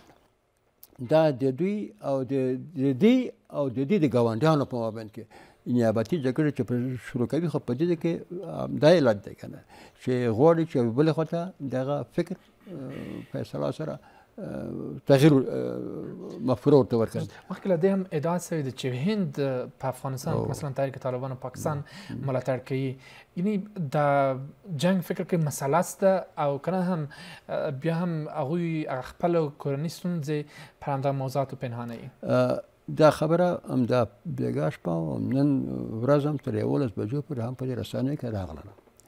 دا د دوی او د دې او د دې د ګاونډیانو په مابین کې نیابتي جګړې چې په شروع کوي خو په دې کې دا علت دی که نه چې غواړي چې بلې خواته دغه فکر فیصله سره تغییر مفکوره ورته ورکړي. مخکې له دې هم ادعا شوې ده چې هند په افغانستان مثلا تحریک طالبانو پاکستان ملاتړ کوي یعنی د جنګ فکر کې مسله شته او که نه هم بیا هم هغوی خپلو کورني ستونزې پر همدغه موضوعاتو پنهانوي. دا خبره همدا بیګا شپه او نن ورځ هم تر یولس بجو پورې هم په دې رسنیو کې راغله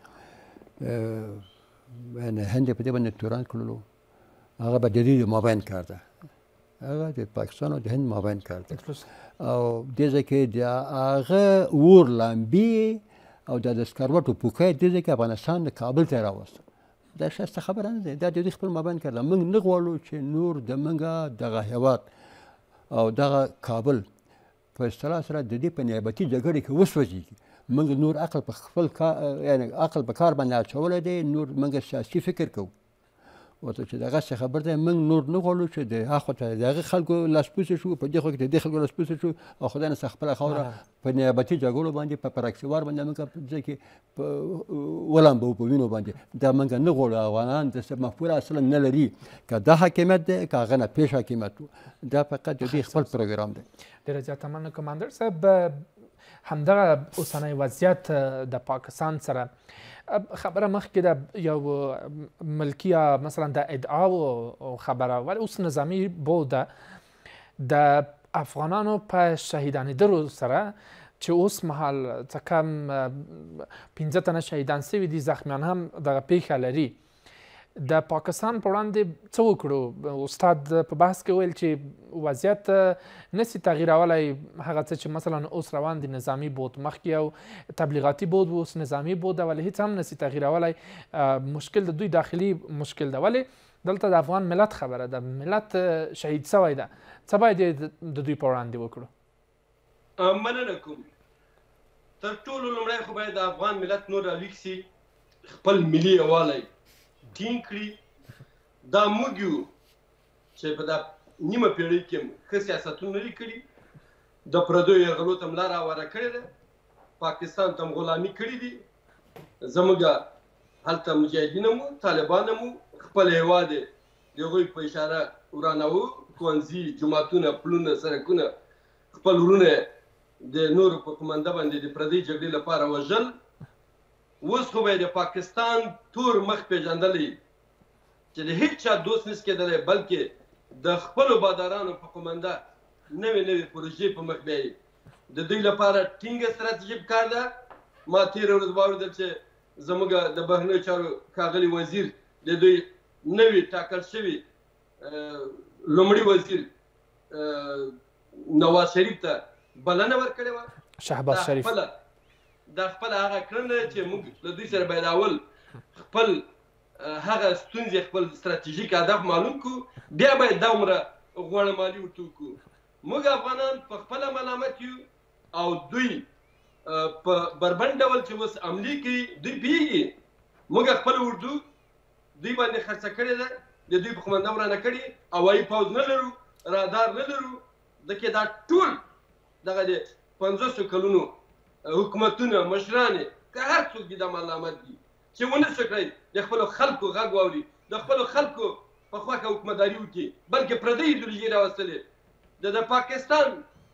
یعنې هند یې په دې باندې توران کړلو هغه به د دوی د مابین کار ده هغه د پاکستان او د هند مابین کار ده او دې ځای کې د هغه اور لامبې او د سکروټو پوکۍ دې ځای کې افغانستان د کابل ته راوسته دا ښایسته خبره نه ده دا د دوی خپل مابین کار ده. موږ نه غواړو چې نور د موږ دغه هېواد او دغه کابل په اصطلاح سره د دې په نیابتي جګړې کې وسوځېږي. موږ نور عقل په خپل کار یعنې عقل په کار باندې اچولی دی نور موږ سیاسي فکر کوو ورته چې دغه څه خبر دی موږ نور نه غواړو چې د هغه ته د هغې خلکو لاسپوڅه شو په دې خوا کې د دې خلکو لاسپوڅه شو او خدای نه څه خپله خاوره په نیابتي جګړو باندې په پراکسیوار باندې موږ په ځای کې ولامبو په وینو باندې دا موږ نه غواړو. افغانان د مفکوره اصلا نه لري که دا حاکمیت دی که هغه نه پیش حاکمیت و دا فقط د دوی خپل پروګرام دی. ډېره زیاته مننه کمانډر صاحب. همدغه اوسنی وضعیت د پاکستان سره خبره مخکې د یو ملکي مثلا د ادعاو خبره ولی اوس نظامي بوده د افغانانو په شهیدانېدلو سره چې اوس مهال څه کم پنځه تنه شهیدان سوي دي زخمیان هم دغه پیښه لري د پاکستان په وړاندې څه وکړو؟ استاد په بحث کې ویل چې وضعیت نسي تغییرولی هغه څه چې مثلا اوس روان دي نظامي بود مخکې یو تبلیغاتي بود و اوس نظامي بود ده ولې هېڅ هم نسي تغییرولی مشکل د دوی داخلي مشکل ده ولې دلته د افغان ملت خبره ده ملت شهید سوی ده څه باید د دوی په وړاندې وکړو؟ مننه کوم تر ټولو لومړی خو باید د افغان ملت نور راویښ سي خپل ملي یووالی ټینګ کړي. دا موږ یو چې په دا نیمه پیړۍ کې ښه سیاستونه لري کړي د پردیو یرغلو ته ملا راواره کړې ده پاکستان ته هم غلامي کړي دي زموږ هلته مجاهدین هم طالبان هم خپل هېواد یې د هغوی په اشاره ورانوو ښوونځي جوماتونه پلونه سړکونه خپل ورونه د نورو په قومنده باندې د پردۍ جګړې لپاره وژل. اوس خو به یې د پاکستان تور مخ پېژندلی چې د هېڅ چا دوست نس کېدلی بلکې د خپلو بادارانو په قومنده نوې نوې پروژې په مخ بیا د دوی لپاره ټینګه ستراتیژي پکار ده. ما تېره ورځ واورېدل چې زموږ د بهرنیو چارو ښاغلي وزیر د دوی نوي ټاکل شوي لومړي وزیر نواز شریف ته بلنه ورکړې وه. شهباز شریف دا خپله هغه کړنه چې موږ له دوی سره باید اول خپل هغه ستونزې خپل ستراتیژیک هدف معلوم کړو، بیا باید دا عمره غوړه مالي ورته وکړو. موږ افغانان په خپله ملامت یو او دوی په بربند ډول چې اوس عملي کوي دوی پوهېږي موږ خپل اردو دوی باندې خرڅه کړې ده، د دوی په قومنده ورانه کړي، هوایي پوځ نه لرو، رادار نه لرو. دکې دا ټول دغه د پنځوسو کلونو حکومتونه مشرانې که هر څوک دي دا ملامت دي چې ونه شو کړی د خپلو خلکو غږ واوري، د خپلو خلکو په خواکه حکومتداري وکړي، بلکې پردۍ ایډیولوژي راوستلې. د پاکستان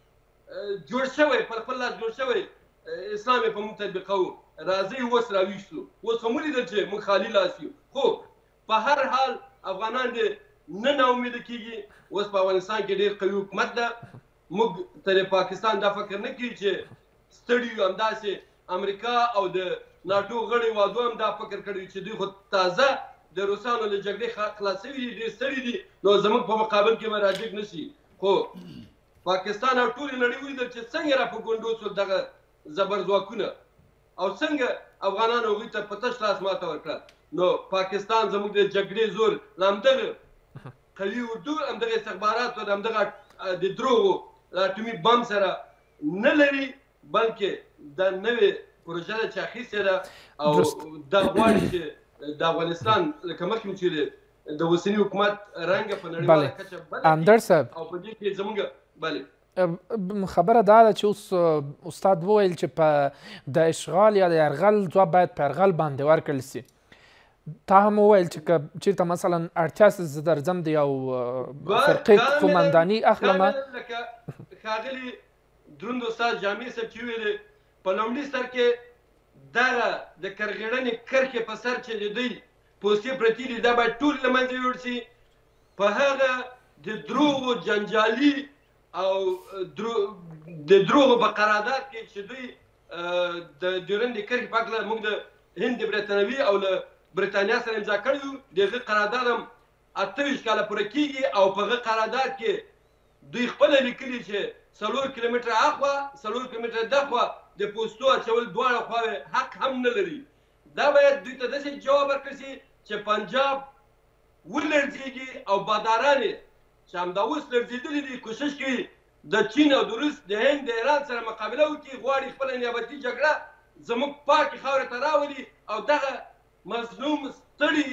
جوړ شوی پر خپل لاس جوړ شوی اسلام یې په موږ تطبیقوو. راځئ اوس راویښ شو، اوس خو مو لیدل چې موږ خالي لاس یو، خو په هر حال افغانان دې نه ناامیده کېږي. اوس په افغانستان کې ډېر قوي حکومت ده. موږ تر پاکستان دا فکر نه کوي چې ستړي یو، همداسې امریکا او د ناټو غړي وادو هم دا فکر کړی چې دوی خو تازه د روسانو له جګړې خلاص شوي دي، ډېر ستړي دي، نو زموږ په مقابل کې به راجګ نه شي. خو پاکستان او ټولې نړۍ ولیدل چې څنګه را په ګونډو شول دغه زبر ځواکونه او څنګه افغانانو هغوی ته په تش لاس ماته ورکړه. نو پاکستان زموږ د جګړې زور له همدغه قوي اردو، همدغه استخباراتو، همدغه د دروغو اټومي بم سره نه لري، بلکې دا نوې پروژه ده چې اخیستې ده او دا غواړي چې د افغانستان لکه مخکې مو چې د اوسني حکومت رنګه په نړیواله کچه بدله کړي او په دې کې زموږ بله خبره دا ده چې اوس استاد وویل چې په د اشغال یا د یرغل ځواب باید په یرغل باندې ورکړل سي. تا هم وویل چې که چېرته مثلا اړتیا سي زه درځم د یو فرقې قومنداني اخلمه. لکه ښاغلي دروند استاد جامع صاحب چې ویلې په لومړي سر کې دغه د کرغېړنې کرښې په سر چې د دوی پوستې پرتې دي دا باید ټول له منځه یوړ شي. په هغه د دروغو جنجالي او د دروغو په قرارداد کې چې دوی د ډیورنډ کرښې په هکله موږ د هند برټانوي او له برټانیا سره امضا کړی یو، د هغه قرارداد هم اته ویشت کاله پوره کېږي او په هغه قرارداد کې دوی خپله لیکلي چې څلور کیلومتره هخوا څلور کیلومتره دخوا د پوستو اچول دواړه خواوې حق هم نه لري. دا باید دوی ته داسې جواب ورکړل شي چې پنجاب ولړزېږي او باداران یې چې همدا اوس لړزېدلي دي کوشش کوي د چین او د روس د هند د ایران سره مقابله وکړي، غواړي خپله نیابتي جګړه زموږ پاکې خاورې ته راولي او دغه مظلوم ستړي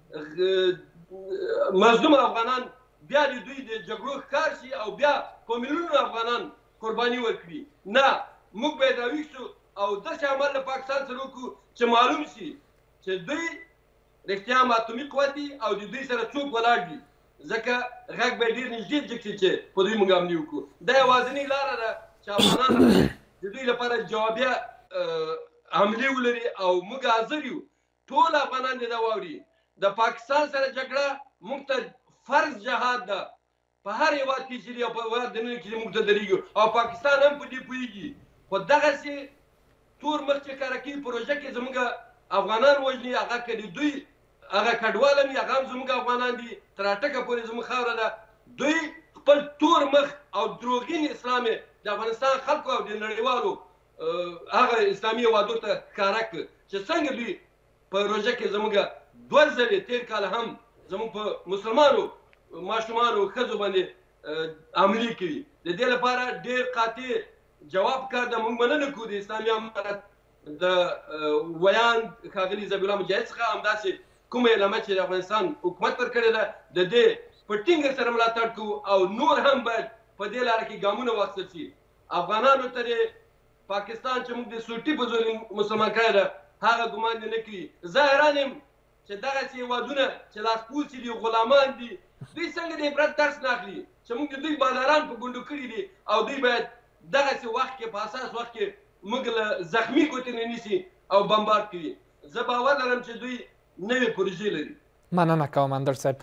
مظلوم افغانان بیا د دوی د جګړو ښکار شي او بیا په میلیونونو افغانان قرباني ورکړي. نه، موږ باید راویښ شو او داسې عمل له پاکستان سره وکړو چې معلوم شي چې دوی رښتیا هم اتومي قوت دي او د دوی سره څوک ولاړ دي، ځکه غږ به ډېر نږدې جګ شي چې په دوی موږ حملې وکړو. دا یوازینۍ لاره ده چې افغانان د دوی لپاره جوابیه حملې ولري او موږ حاضر یو. ټول افغانان دې دا واوري، د پاکستان سره جګړه موږ ته فرض جهاد ده. په هر هېواد کې چې دی او په هېواد دننه کې موږ ته درېږو او پاکستان هم په دې پوهېږي. خو دغسې تور مخ چې کاره کوي پروژه کې زموږ افغانان وژني، هغه که د دوی هغه کډوال هم هغه هم زموږ افغانان دي، تر اټکه پورې زموږ خاوره ده. دوی خپل تور مخ او دروغین اسلام د افغانستان خلکو او د نړیوالو هغه اسلامي هېوادو ته ښکاره کړ چې څنګه دوی په روژه کې زموږ دوه ځلې تېر کال هم زموږ په مسلمانو ماشومانو ښځو باندې حملې کوي. د دې لپاره ډېر قاطع جواب کار ده. موږ مننه کوو د اسلامي امارت د ویان ښاغلي ذبیح الله مجاهد څخه همداسې کومه اعلامیه چې د افغانستان حکومت ورکړې ده د دې په ټینګه سره ملاتړ کوو او نور هم باید په دې لاره کې ګامونه واخیستل شي. افغانانو ته د پاکستان چې موږ د سوټي په زور مسلمان کړی ده هغه ګمان دې نه کوي. زه حیران یم چې دغسې هېوادونه چې لاسپوڅي دي، غلامان دي، دوی څنګه د عبرت درس نه اخلي چې موږ د دوی باداران په ګونډو کړي دي او دوی باید دغسې وخت کې په اساس وخت کې موږ له زخمي ګوتې نه نیسي او بمبارد کوي. زه باور لرم چې دوی نوې پروژې لري. مننه کوم اندر صاحب.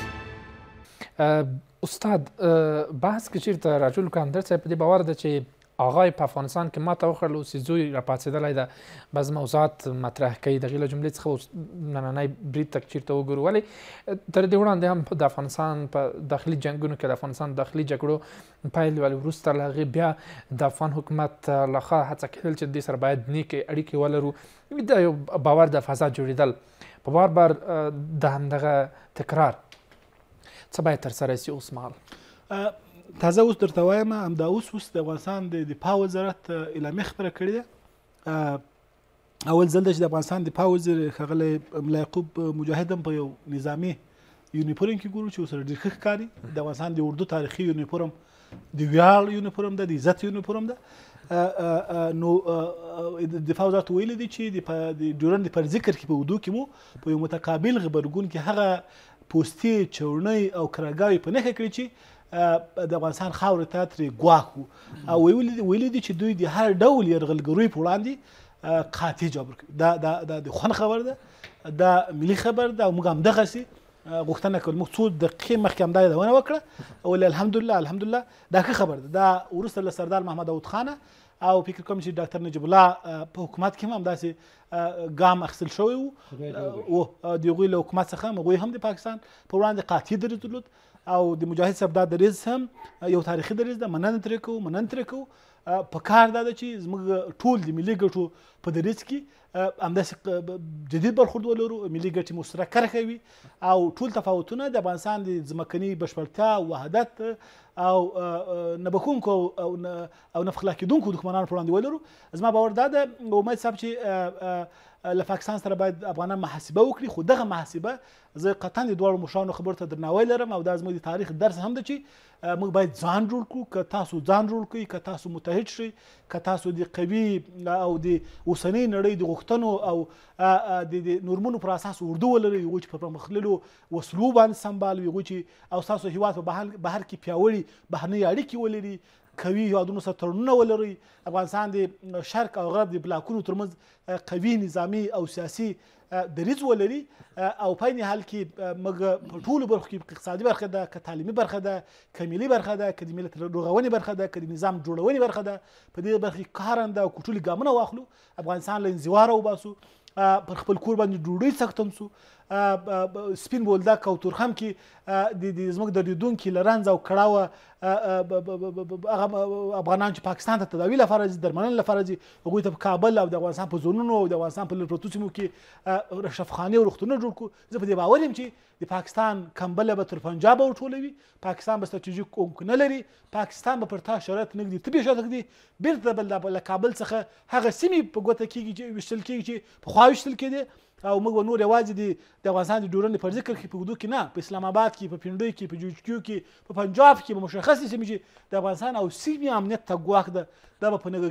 استاد بحث کې چېرته راجل که اندر صاحب په دې باور ده چې آقای په افغانستان کې ماته وخوړل اوس یې زوی راپاڅېدلی ده بعض موضوعات مطرح کوي د هغې له جملې څخه اوس نننی برید ته چېرته وګورو ولې تر دې وړاندې هم د افغانستان په داخلي جنګونو کې د افغانستان داخلي جګړو پیل ولې وروسته له هغې بیا د افغان حکومت لخوا هڅه کېدل چې دې سره باید نیکې اړیکې ولرو د یو باور د فضا جوړېدل په بار بار د همدغه تکرار څه باید ترسره شي اوس مهال تازه اوس درته وایم همدا اوس اوس د افغانستان د دفاع وزارت اعلامیه خپره کړې ده. اول ځل ده چې د افغانستان دفاع وزیر ښاغلی ملا یعقوب مجاهد هم په یو نظامي یونیفورم کې ګورو چې ورسره ډېر ښه ښکاري. د افغانستان د اردو تاریخي یونیفورم د ویاړ یونیفورم ده، د عزت یونیفورم ده. نو دفاع وزارت ویلي دي چې د ډیورنډ پر ذکر کې په اردو کې مو په یو متقابل غبرګون کې هغه پوستې چوڼۍ او کراګاوې په نښه کړي چې د افغانستان خاورې ته ترې ګواښ وو او ویلي دي چې دوی د هر ډول یرغلګریو په وړاندې قاطع جواب ورکوي. دا دا د خوند خبر ده، دا ملي خبر ده او موږ همدغسې غوښتنه کوو. موږ څو دقیقې مخکې همدا یادونه وکړه ولې الحمدلله الحمدلله دا ښه خبر ده. دا وروسته له سردار محمد داود خانه او فکر کوم چې ډاکټر نجیب الله په حکومت کې هم همداسې ګام اخیستل شوی و د هغوی له حکومت څخه هغوی هم د پاکستان په وړاندې قاطع دریځ درلود او د مجاهد صاحب دا دریځ هم یو تاریخي دریځ ده، مننه ترې کوو مننه ترې کوو. په کار دا ده چې زموږ ټول د ملي ګټو په دریځ کې همداسې جدید برخورد ولرو، ملي ګټې مو سره کرښه وي او ټول تفاوتونه د افغانستان د ځمکني بشپړتیا، وحدت او نه بخونکو او نه فخلا کېدونکو دښمنانو په وړاندې ولرو. زما باور دا ده امید صاحب چې له پاکستان سره باید افغانان محاسبه وکړي، خو دغه محاسبه زه قطعا د دواړو مشرانو خبرو ته درناوی لرم او دا زموږ د تاریخ درس هم ده چې موږ باید ځان جوړ کړو. که تاسو ځان جوړ کړئ، که تاسو متحد شئ، که تاسو د قوي او د اوسنۍ نړۍ د غوښتنو او د نورمونو پر اساس اردو ولرئ، هغوی چې په پرمختللو وسلو باندې سمبال وي، هغوی چې او ستاسو هېواد په بهر کې پیاوړي بهرنۍ اړیکې ولري، قوي هیوادونو سره تړونونه ولرئ، افغانستان د شرق او غرب د بلاکونو ترمنځ قوي نظامي او سیاسي دریځ ولري او په عین حال کې موږ په ټولو برخو کې اقتصادي برخه ده، که تعلیمي برخه ده، که ملي برخه ده، که د ملت رغونې برخه ده، که د نظام جوړونې برخه ده، په دې برخه کې کارنده او ټولې ګامونه واخلو، افغانستان له انزواره وباسو، پر خپل کور باندې ډوډۍ څښتن سو، سپین بولدک او تورخم کې د زموږ د لیدونکي له رنځ او کړاوه هغه افغانان چې پاکستان ته تداوي لپاره ځي، درملنې لپاره ځي، هغوی ته په کابل او د افغانستان په زونونو او د افغانستان په لږ پرتو سیمو کې شفاخانې او روغتونونه جوړ کړو. زه په دې باور یم چې د پاکستان کمبله به تر پنجابه ورټولوي، پاکستان به ستراتیژیک عمق نه لري، پاکستان به پر تا شرط نه ږدي، ته بې شرط ږدي، بېرته له کابل څخه هغه سیمې په ګوته کېږي چې ویشتل کېږي چې پخوا ویشتل کېدې او موږ به نور یوازې د افغانستان د ډیورنډ پر ذکر کې په اردو کې نه، په اسلام آباد کې، په پنډۍ کې، په جوجکیو کې، په پنجاب کې به مشخصې سیمې چې د افغانستان او سیمې امنیت ته ګواښ ده، دا به په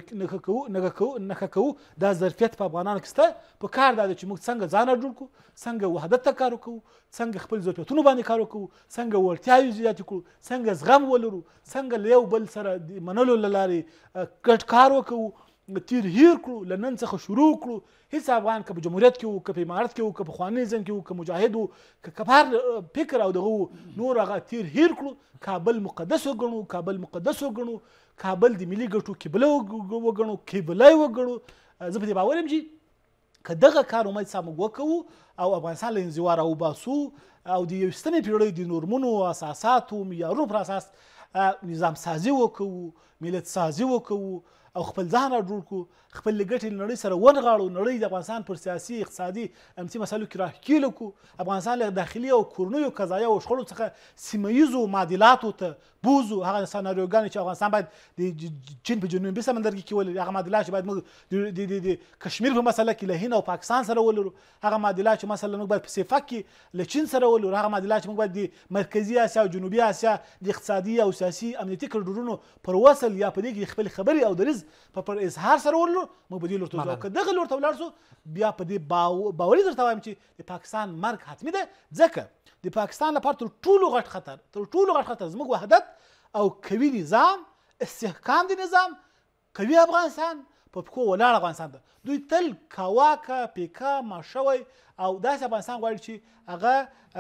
نښه کوو. دا ظرفیت په افغانانو کې شته. په کار دا ده چې موږ څنګه ځان جوړ کړو، څنګه وحدت ته کار وکړو، څنګه خپل ظرفیتونو باندې کار وکړو، څنګه وړتیاوې زیاتې کړو، څنګه زغم ولرو، څنګه له یو بل سره د منلو له لارې ګډ کار وکړو، تیر هیر کړو، له نن څخه شروع کړو. هیڅ افغان که په جمهوریت کې وو، که په امارت کې وو، که په پخواني نظام کې وو، که مجاهد وو، که کفار فکر او دغه نور هغه تیر هیر کړو، کابل مقدس وګڼو، کابل مقدس وګڼو، کابل د ملي ګټو قبله وګڼو، قبله وګڼو. زه په دې باور یم چې که دغه کار امید صاحب موږ وکړو او افغانستان له انزواره وباسو او د یویشتمې پېړۍ د نورمونو اساساتو معیارونو پر اساس نظام سازي وکړو، ملت سازي وکړو او خپل ځان را جوړ کړو، خپل ګټې له نړۍ سره ونغاړو، نړۍ د افغانستان پر سیاسي، اقتصادي، امنیتي مسایلو کې راښکېله کړو، افغانستان له داخلي او کورنیو قضایاو او شخړو څخه سیمه ییزو معادلاتو ته بوزو. هغه سناریوګانې چې افغانستان باید د چین په جنوبي سمندرګي کې ولري، هغه معادلات چې باید موږ د کشمیر په مسله کې له هند او پاکستان سره ولرو، هغه معادلات چې مثلا موږ باید په سیفک کې له چین سره ولرو، هغه معادلات چې موږ باید د مرکزي اسیا او جنوبي اسیا د اقتصادي او سیاسي امنیتي کریډورونو پر وصل یا په دې کې خپل خبرې او دریځ په پر اظهار سره ولرو، موږ به دې لور ته ځو. که دغه لور ته ولاړ سو، بیا په دې باوري درته وایم چې د پاکستان مرګ حتمي ده، ځکه د پاکستان لپاره تر ټولو غټ خطر تر ټولو غټ خطر زموږ وحدت او قوي نظام، استحکام د نظام، قوي افغانستان، په پښو ولاړ افغانستان ده. دوی تل کاواکه پیکا ماشوی او داسې افغانستان غواړي چې هغه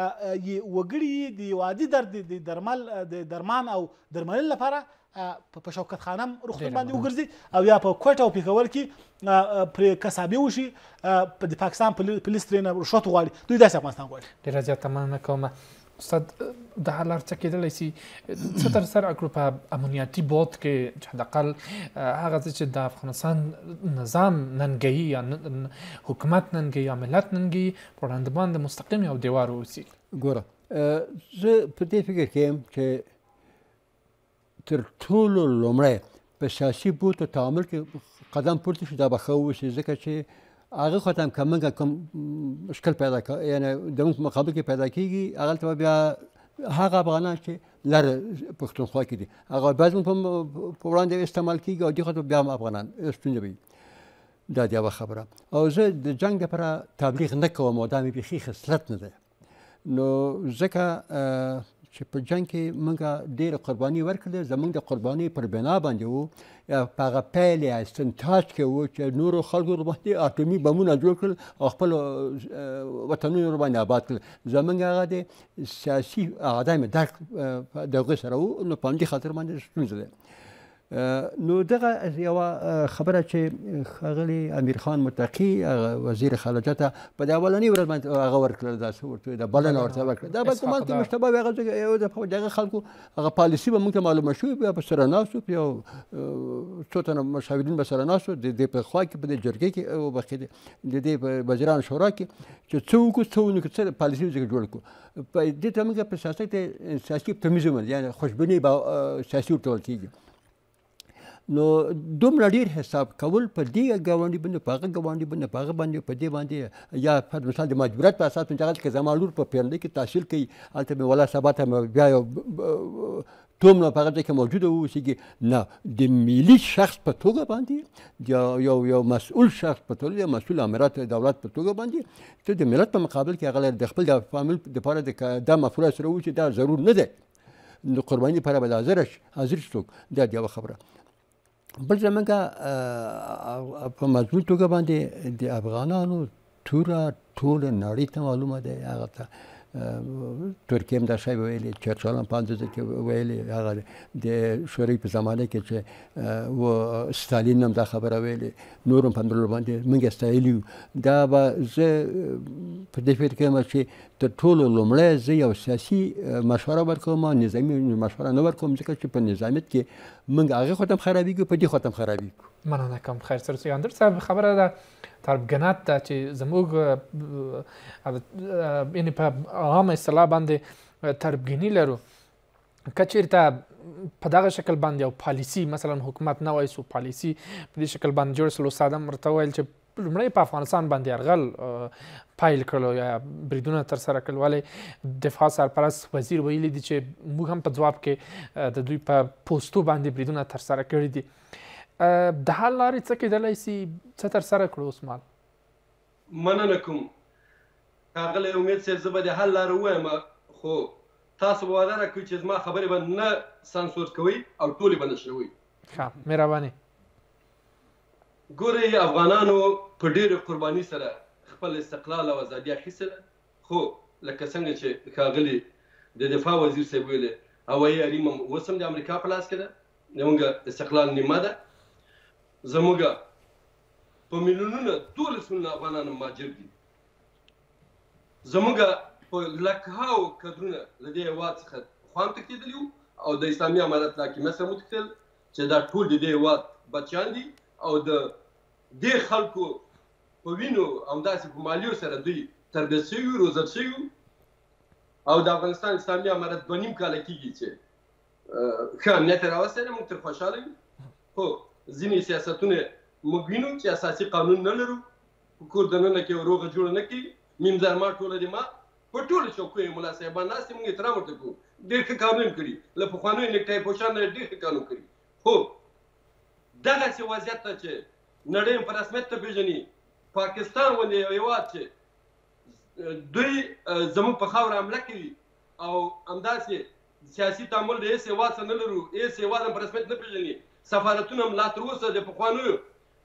وګړي د یو عادي درد د درمل د درمان او درملنې لپاره په شوکت خانم روغتون باندې وګرځي او یا په کوټه او پیکول کې پرې کسابي وشي د پاکستان پولیس ترېنه رشوت غواړي. دوی داسې افغانستان غواړي. ډېره زیاته مننه کوم. استاد د حل لار څه کېدلی شي څه ترسره کړو په امنیتي بعد کې چې حداقل هغه څه چې د افغانستان نظام ننګوي یا حکومت ننګوي یا ملت ننګوي په وړاندې باندې مستقیم یو دیوار واوسي. ګوره زه په دې فکر کې یم چې تر ټولو لومړی په سیاسي بوت او تعامل کې قدم پورته شي دا به ښه واوسي ځکه چې هغه خو ته هم که موږ کوم مشکل پیدا یعنې د موږ په مقابل کې پیدا کېږي هغلته به بیا هغه افغانان چې لرې پښتونخوا کې دي هغه بیا زموږ په وړاندې استعمال کېږي او دې خوا ته بیا هم افغانان ستونزه به وي. دا د یوه خبره. او زه د جنګ دپاره تبلیغ نه کوم او دا مې بیخي خصلت نه دی نو ځکه چې په جنګ کې موږ ډېره قرباني ورکړې زموږ د قربانۍ پر بنا باندې وو په هغه پیل یا استنتاج کې وو چې نورو خلکو باندې اټومي بمونه جوړ کړل او خپل وطنونه باندې آباد کړل. زموږ هغه د سیاسي عدم درک د هغوی سره وو نو په همدې خاطر باندې ستونزه ده. نو دغه یوه خبره چې ښاغلي امیر خان متقي وزیر خارجه ته په د اولنۍ ورځ باندې هغه ورکړل داسې ورته د بلنه ورته ورکړه دا به ګمان کې مشتبه وي هغه د هغه خلکو هغه پالیسي به موږ ته معلومه شوې بیا به سره ناستو په یو څو تنه مشاورین به سره ناستو د دې په خوا کې په دې جرګې کې وبخښئ د دې په وزیرانو شورا کې چې څه وکړو څه ونه کړو څه پالیسي ځکه جوړ کړو. په دې ته موږ په سیاست کې سیاسي اپټیمیزم یعنې خوشبیني به سیاسي ورته ویل کېږي. نو دومره ډېر حساب کول په دې ګاونډي باندې په هغه ګاونډي باندې په هغه باندې په دې باندې یا پر مثال د مجبوریت په اساس باندې هغه کې زما لور په پیرنۍ کې تحصیل کوي هلته مې ولا سبا ته بیا یو توم په هغه ځای کې موجوده واوسېږي نه د ملي شخص په توګه باندې یو یو مسؤل شخص په توګه یا مسؤل امرات دولت په توګه باندې ته د ملت په مقابل کې هغه د خپل د فامیل دپاره دا مفروضه سره ووایي چې دا ضرور نه دی نو قرباني لپاره به حاضر حاضر شي څوک دا د یوه خبره. بل زموږ په مضمون توګه باندې د افغانانو توره ټوله نړۍ ته معلومه دی هغه ته ترکیه هم دا شی ویلي چرچل هم په اندازه کې ویلي هغه د شوروي په زمانه کې چې و ستالین هم دا خبره ویلي نور هم په همدغه باندې موږ ستایلي یو. دا به زه په دې فکر کې یم چې تر ټولو لومړی زه یو سیاسي مشوره ورکوم نظامي مشوره نه ورکوم ځکه چې په نظامیت کې موږ هغې خوا ته هم خرابېږو په دې خوا ته هم خرابېږو. مننه کوم. خیر سر سیاندر صاحب خبره ده طالبګنات ده چې زموږ یعنې په عامه اصطلاح باندې طالبګني لرو که چېرته په دغه شکل باندې یو پالیسي مثلا حکومت نه وای سو پالیسي په دې شکل باندې جوړ سلو ساده هم ورته ویل چې لومړی په افغانستان باندې یرغل پایل کړلو یا بریدونه ترسره کړل ولې دفاع سرپرست وزیر ویلي دي چې موږ هم په ځواب کې د دوی په پوستو باندې بریدونه ترسره کړي دي. د حل لارې څه کېدلی سي څه ترسره کړو عثمان؟ مننه کوم ښاغلی امید صاحب زه به د حل لاره ووایم خو تاسو به وعده راکوئ چې زما خبرې به نه سانسور کوئ او ټولې به نشروئ. ښه مهرباني. ګورئ افغانانو په ډېرې قرباني سره خپل استقلال او ازادي اخیستې ده خو لکه څنګه چې ښاغلي د دفاع وزیر صاحب ویلې هوایي حریم هم اوس هم د امریکا په لاس کې ده زموږ استقلال نیمه ده زموږ په میلیونونه دولس میلیونه افغانان مهاجر دي زموږ په لکهاو کدرونه له دې هېواد څخه خوا هم تښتېدلي وو او د اسلامي امارت له حاکمیت سره وتښتېدل چې دا ټول د دې هېواد بچیان دي او د دې خلکو په وینو همداسې په مالیو سره دوی تربیت شوي روزل شوي او د افغانستان اسلامي امارت دوه نیم کاله کېږي چې ښه امنیت یې راوستی دی موږ ترې خوشحاله یو خو ځینې سیاستونه موږ وینو چې اساسي قانون نه لرو په کور دننه کې روغه جوړه نه کوي میم زرما ټوله د ما په ټولو چوکیو ملا صاحبان ناست دي موږ احترام ورته کوو ډېر ښه قانون کړي له پخوانیو نیکټای پوشان نه ډېر ښه قانون کړي خو دغسې وضعیت ته چې نړۍ هم په رسمیت ته پېژني پاکستان غوندې یو هېواد چې دوی زموږ په خاوره حمله کوي او همداسې سیاسي تعامل د هېڅ هېواد سره نه لرو هېڅ هېواد هم په رسمیت نه پېژني سفارتونه هم لا تر اوسه د پخوانیو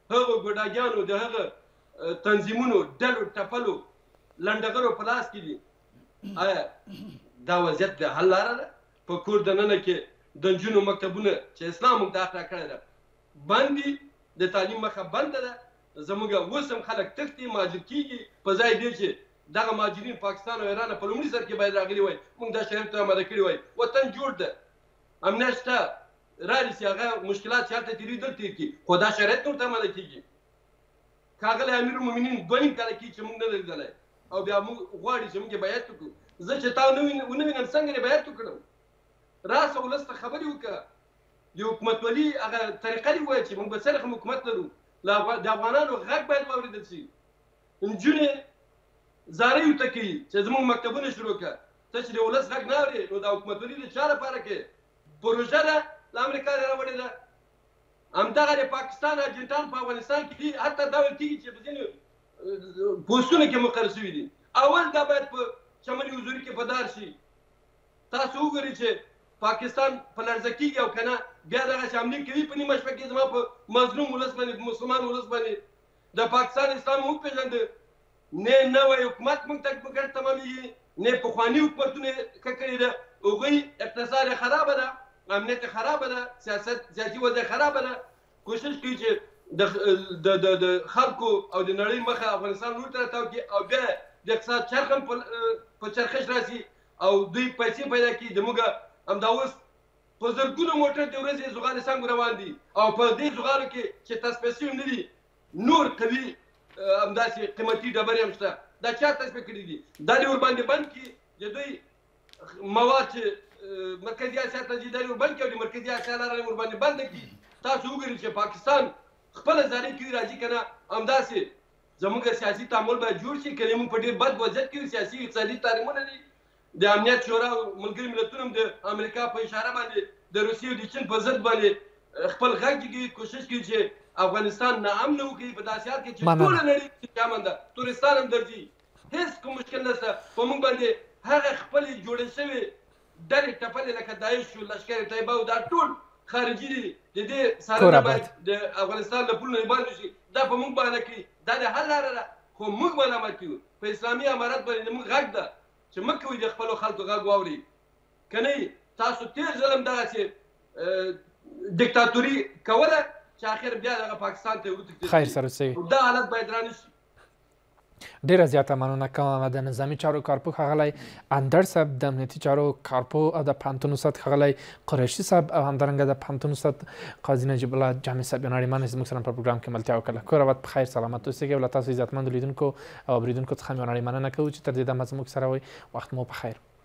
هغه ګوډاګیانو د هغه تنظیمونو ډلو ټپلو لنډغرو په لاس کې دي. آیا دا وضعیت د حل لاره ده؟ په کور دننه کې د نجونو مکتبونه چې اسلام موږ ته اخلا کړی ده بند دي، د تعلیم مخه بنده ده. زموږ اوس هم خلک تښتي مهاجر کېږي، په ځای دی چې دغه مهاجرین پاکستان او ایران په لومړي سر کې باید راغلي وای، موږ دا شرایط ته آماده کړي وای. وطن جوړ ده، امنیت شته، رالي چې هغه مشکلات چې هلته تېرېږي دلته تېر کړي، خو دا شرایط نه ورته آماده کېږي. ښاغلی امیرالمؤمنین دوه نیم کاله کېږي چې موږ نه لیدلی او بیا موږ غواړي چې موږ یې بیعت وکړو. زه چې تا ونه وینم څنګه یې بیعت وکړم؟ راسه ولس ته خبرې وکړه، د حکومتولي هغه طریقه دې ووایه چې موږ به څرخ حکومت لرو. د افغانانو غږ باید واورېدل شي. نجونې زاریو ته کوي چې زموږ مکتبونه شروع کړه. ته چې د ولس غږ نه اورې نو دا حکومتولي د چا لپاره کوې؟ پروژه ده له امریکا یې راوړې ده. همدغه د پاکستان اجنټان په افغانستان کې دي، حتی دا ویل کېږي چې په ځینو پوسټونو کې مقرر شوي دي. اول دا باید په چمن حضوري کې په دار شي. تاسو وګورئ چې پاکستان په لړزه کېږي او که نه بیا دغسې حملې کوي په نیمه شپه کې زما په مظلوم ولس باندې، مسلمان ولس باندې. د پاکستان اسلام وپېژنده، نه نوی حکومت موږ ته په ګډ تمامېږي، نه پخواني حکومتونه یې ښه کړي ده. هغوی اقتصاد یې خرابه ده، امنیت یې خرابه ده، سیاست سیاسي وضع یې خرابه ده. کوشش کوي چې د خلکو او د نړۍ مخه افغانستان لور ته راتاو کړي او بیا د اقتصاد چرخ هم په چرخش راسي او دوی پیسې پیدا کړي. زموږ همدا اوس په زرګونو موټر د ورځې زغال څنګه روان دي او په دې زغالو کې چې تصفیه شوي نه دي نور قوي همداسې قیمتي ډبرې هم شته. دا چا تصفیه کړي دي؟ دا دې ورباندې بند کړي. د دوی مواد چې مرکزي اسیا ته ځي دا دې وربند کړي او د مرکزي اسیا لاره یې ورباندې بنده کړي. تاسو وګورئ چې پاکستان خپله زارۍ کوي راځي که نه، همداسې زموږ سیاسي تعامل باید جوړ شي. که موږ په ډېر بد وضعیت کې سیاسي اقتصادي تحریمونه دي. د امنیت شورا ملګري ملتونه هم د امریکا په اشاره باندې د روسیې او د چین په ضد باندې خپل غږ کوي، کوشش کوي چې افغانستان ناامنه وکړي په داسې حال کې چې ټوله نړۍ پکې امن ده، تورستان هم درځي، هېڅ کوم مشکل نشته. په موږ باندې هغه خپلې جوړې شوې ډلې ټپلې لکه داعش شو، لښکر طیبه او دا ټول خارجي دي. د دې څارنه باید د افغانستان له پولو نه باندې شي. دا په موږ باندې کوي، دا د حل لاره ده، خو موږ ملامت کیو. په اسلامي امارت باندې موږ غږ ده چې مه کوئ د خپلو خلکو غږ واورئ. که نه تاسو تېر ظلم دغسې دیکتاتوري کوله چې اخر بیا دغه پاکستان ته وروتښتېد. خیر سره اوسئ. دا حالت باید رانشي. ډیره زیاته مننه کوم د نظامي چارو کارپو ښاغلی اندړ صاحب، د امنیتي چارو کارپو او د پوهنتون استاد ښاغلی قریشي صاحب او همدارنګه د پوهنتون استاد قاضي نجیب الله جامع صاحب یو نړیمن زموږ سره په پروګرام کې ملتیا وکړله. کور ابد په خیر سلامت اوسئ او له تاسو عزتمندو لیدونکو او اورېدونکو څخه مې یو نړۍ مننه کوو چې تر دې دمه زموږ سره وئ. وخت مو په خیر.